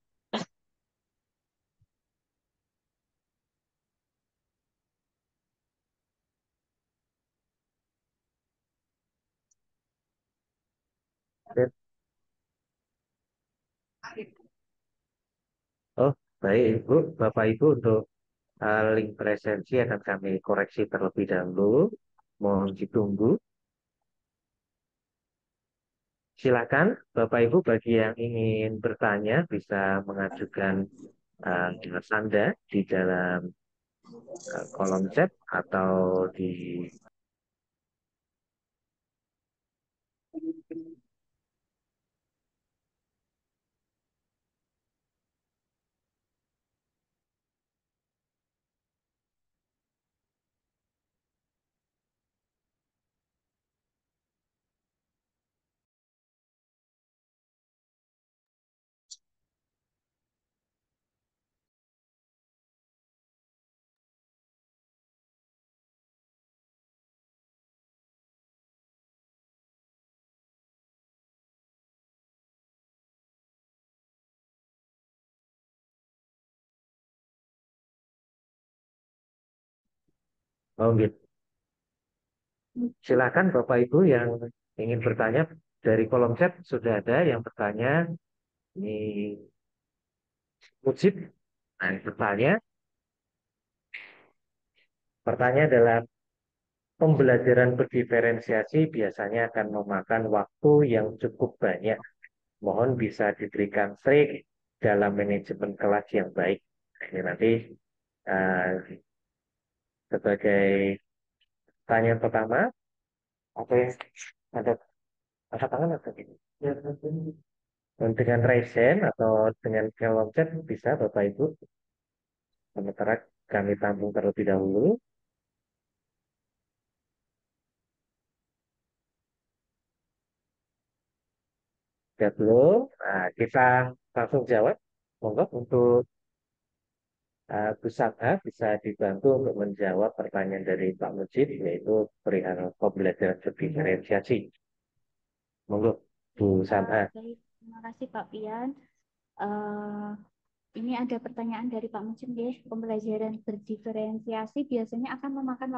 oh baik Ibu, Bapak Ibu, untuk uh, link presensi akan kami koreksi terlebih dahulu. Mohon ditunggu. Silakan Bapak Ibu bagi yang ingin bertanya bisa mengajukan uh, tanda di dalam uh, kolom chat atau di Oh gitu. Silakan Bapak Ibu yang ingin bertanya, dari kolom chat sudah ada yang bertanya. Ini Mujib. Nah, yang bertanya, pertanyaan adalah pembelajaran berdiferensiasi biasanya akan memakan waktu yang cukup banyak. Mohon bisa diberikan trik dalam manajemen kelas yang baik. Ini nanti uh, sebagai pertanyaan pertama, apa yang ada angkat tangan atau gini? Dan dengan raise hand atau dengan kolom chat bisa Bapak Ibu. Sementara kami tampung terlebih dahulu. Ya belum. Nah, kita langsung jawab. Monggo untuk uh, Bu Sabha bisa dibantu untuk menjawab pertanyaan dari Pak Mujib, yaitu perihal pembelajaran diferensiasi. Monggo Bu Sabha. Baik, terima kasih Pak Pian. Eh, ini ada pertanyaan dari Pak Mujib, ya. Pembelajaran berdiferensiasi biasanya akan memakan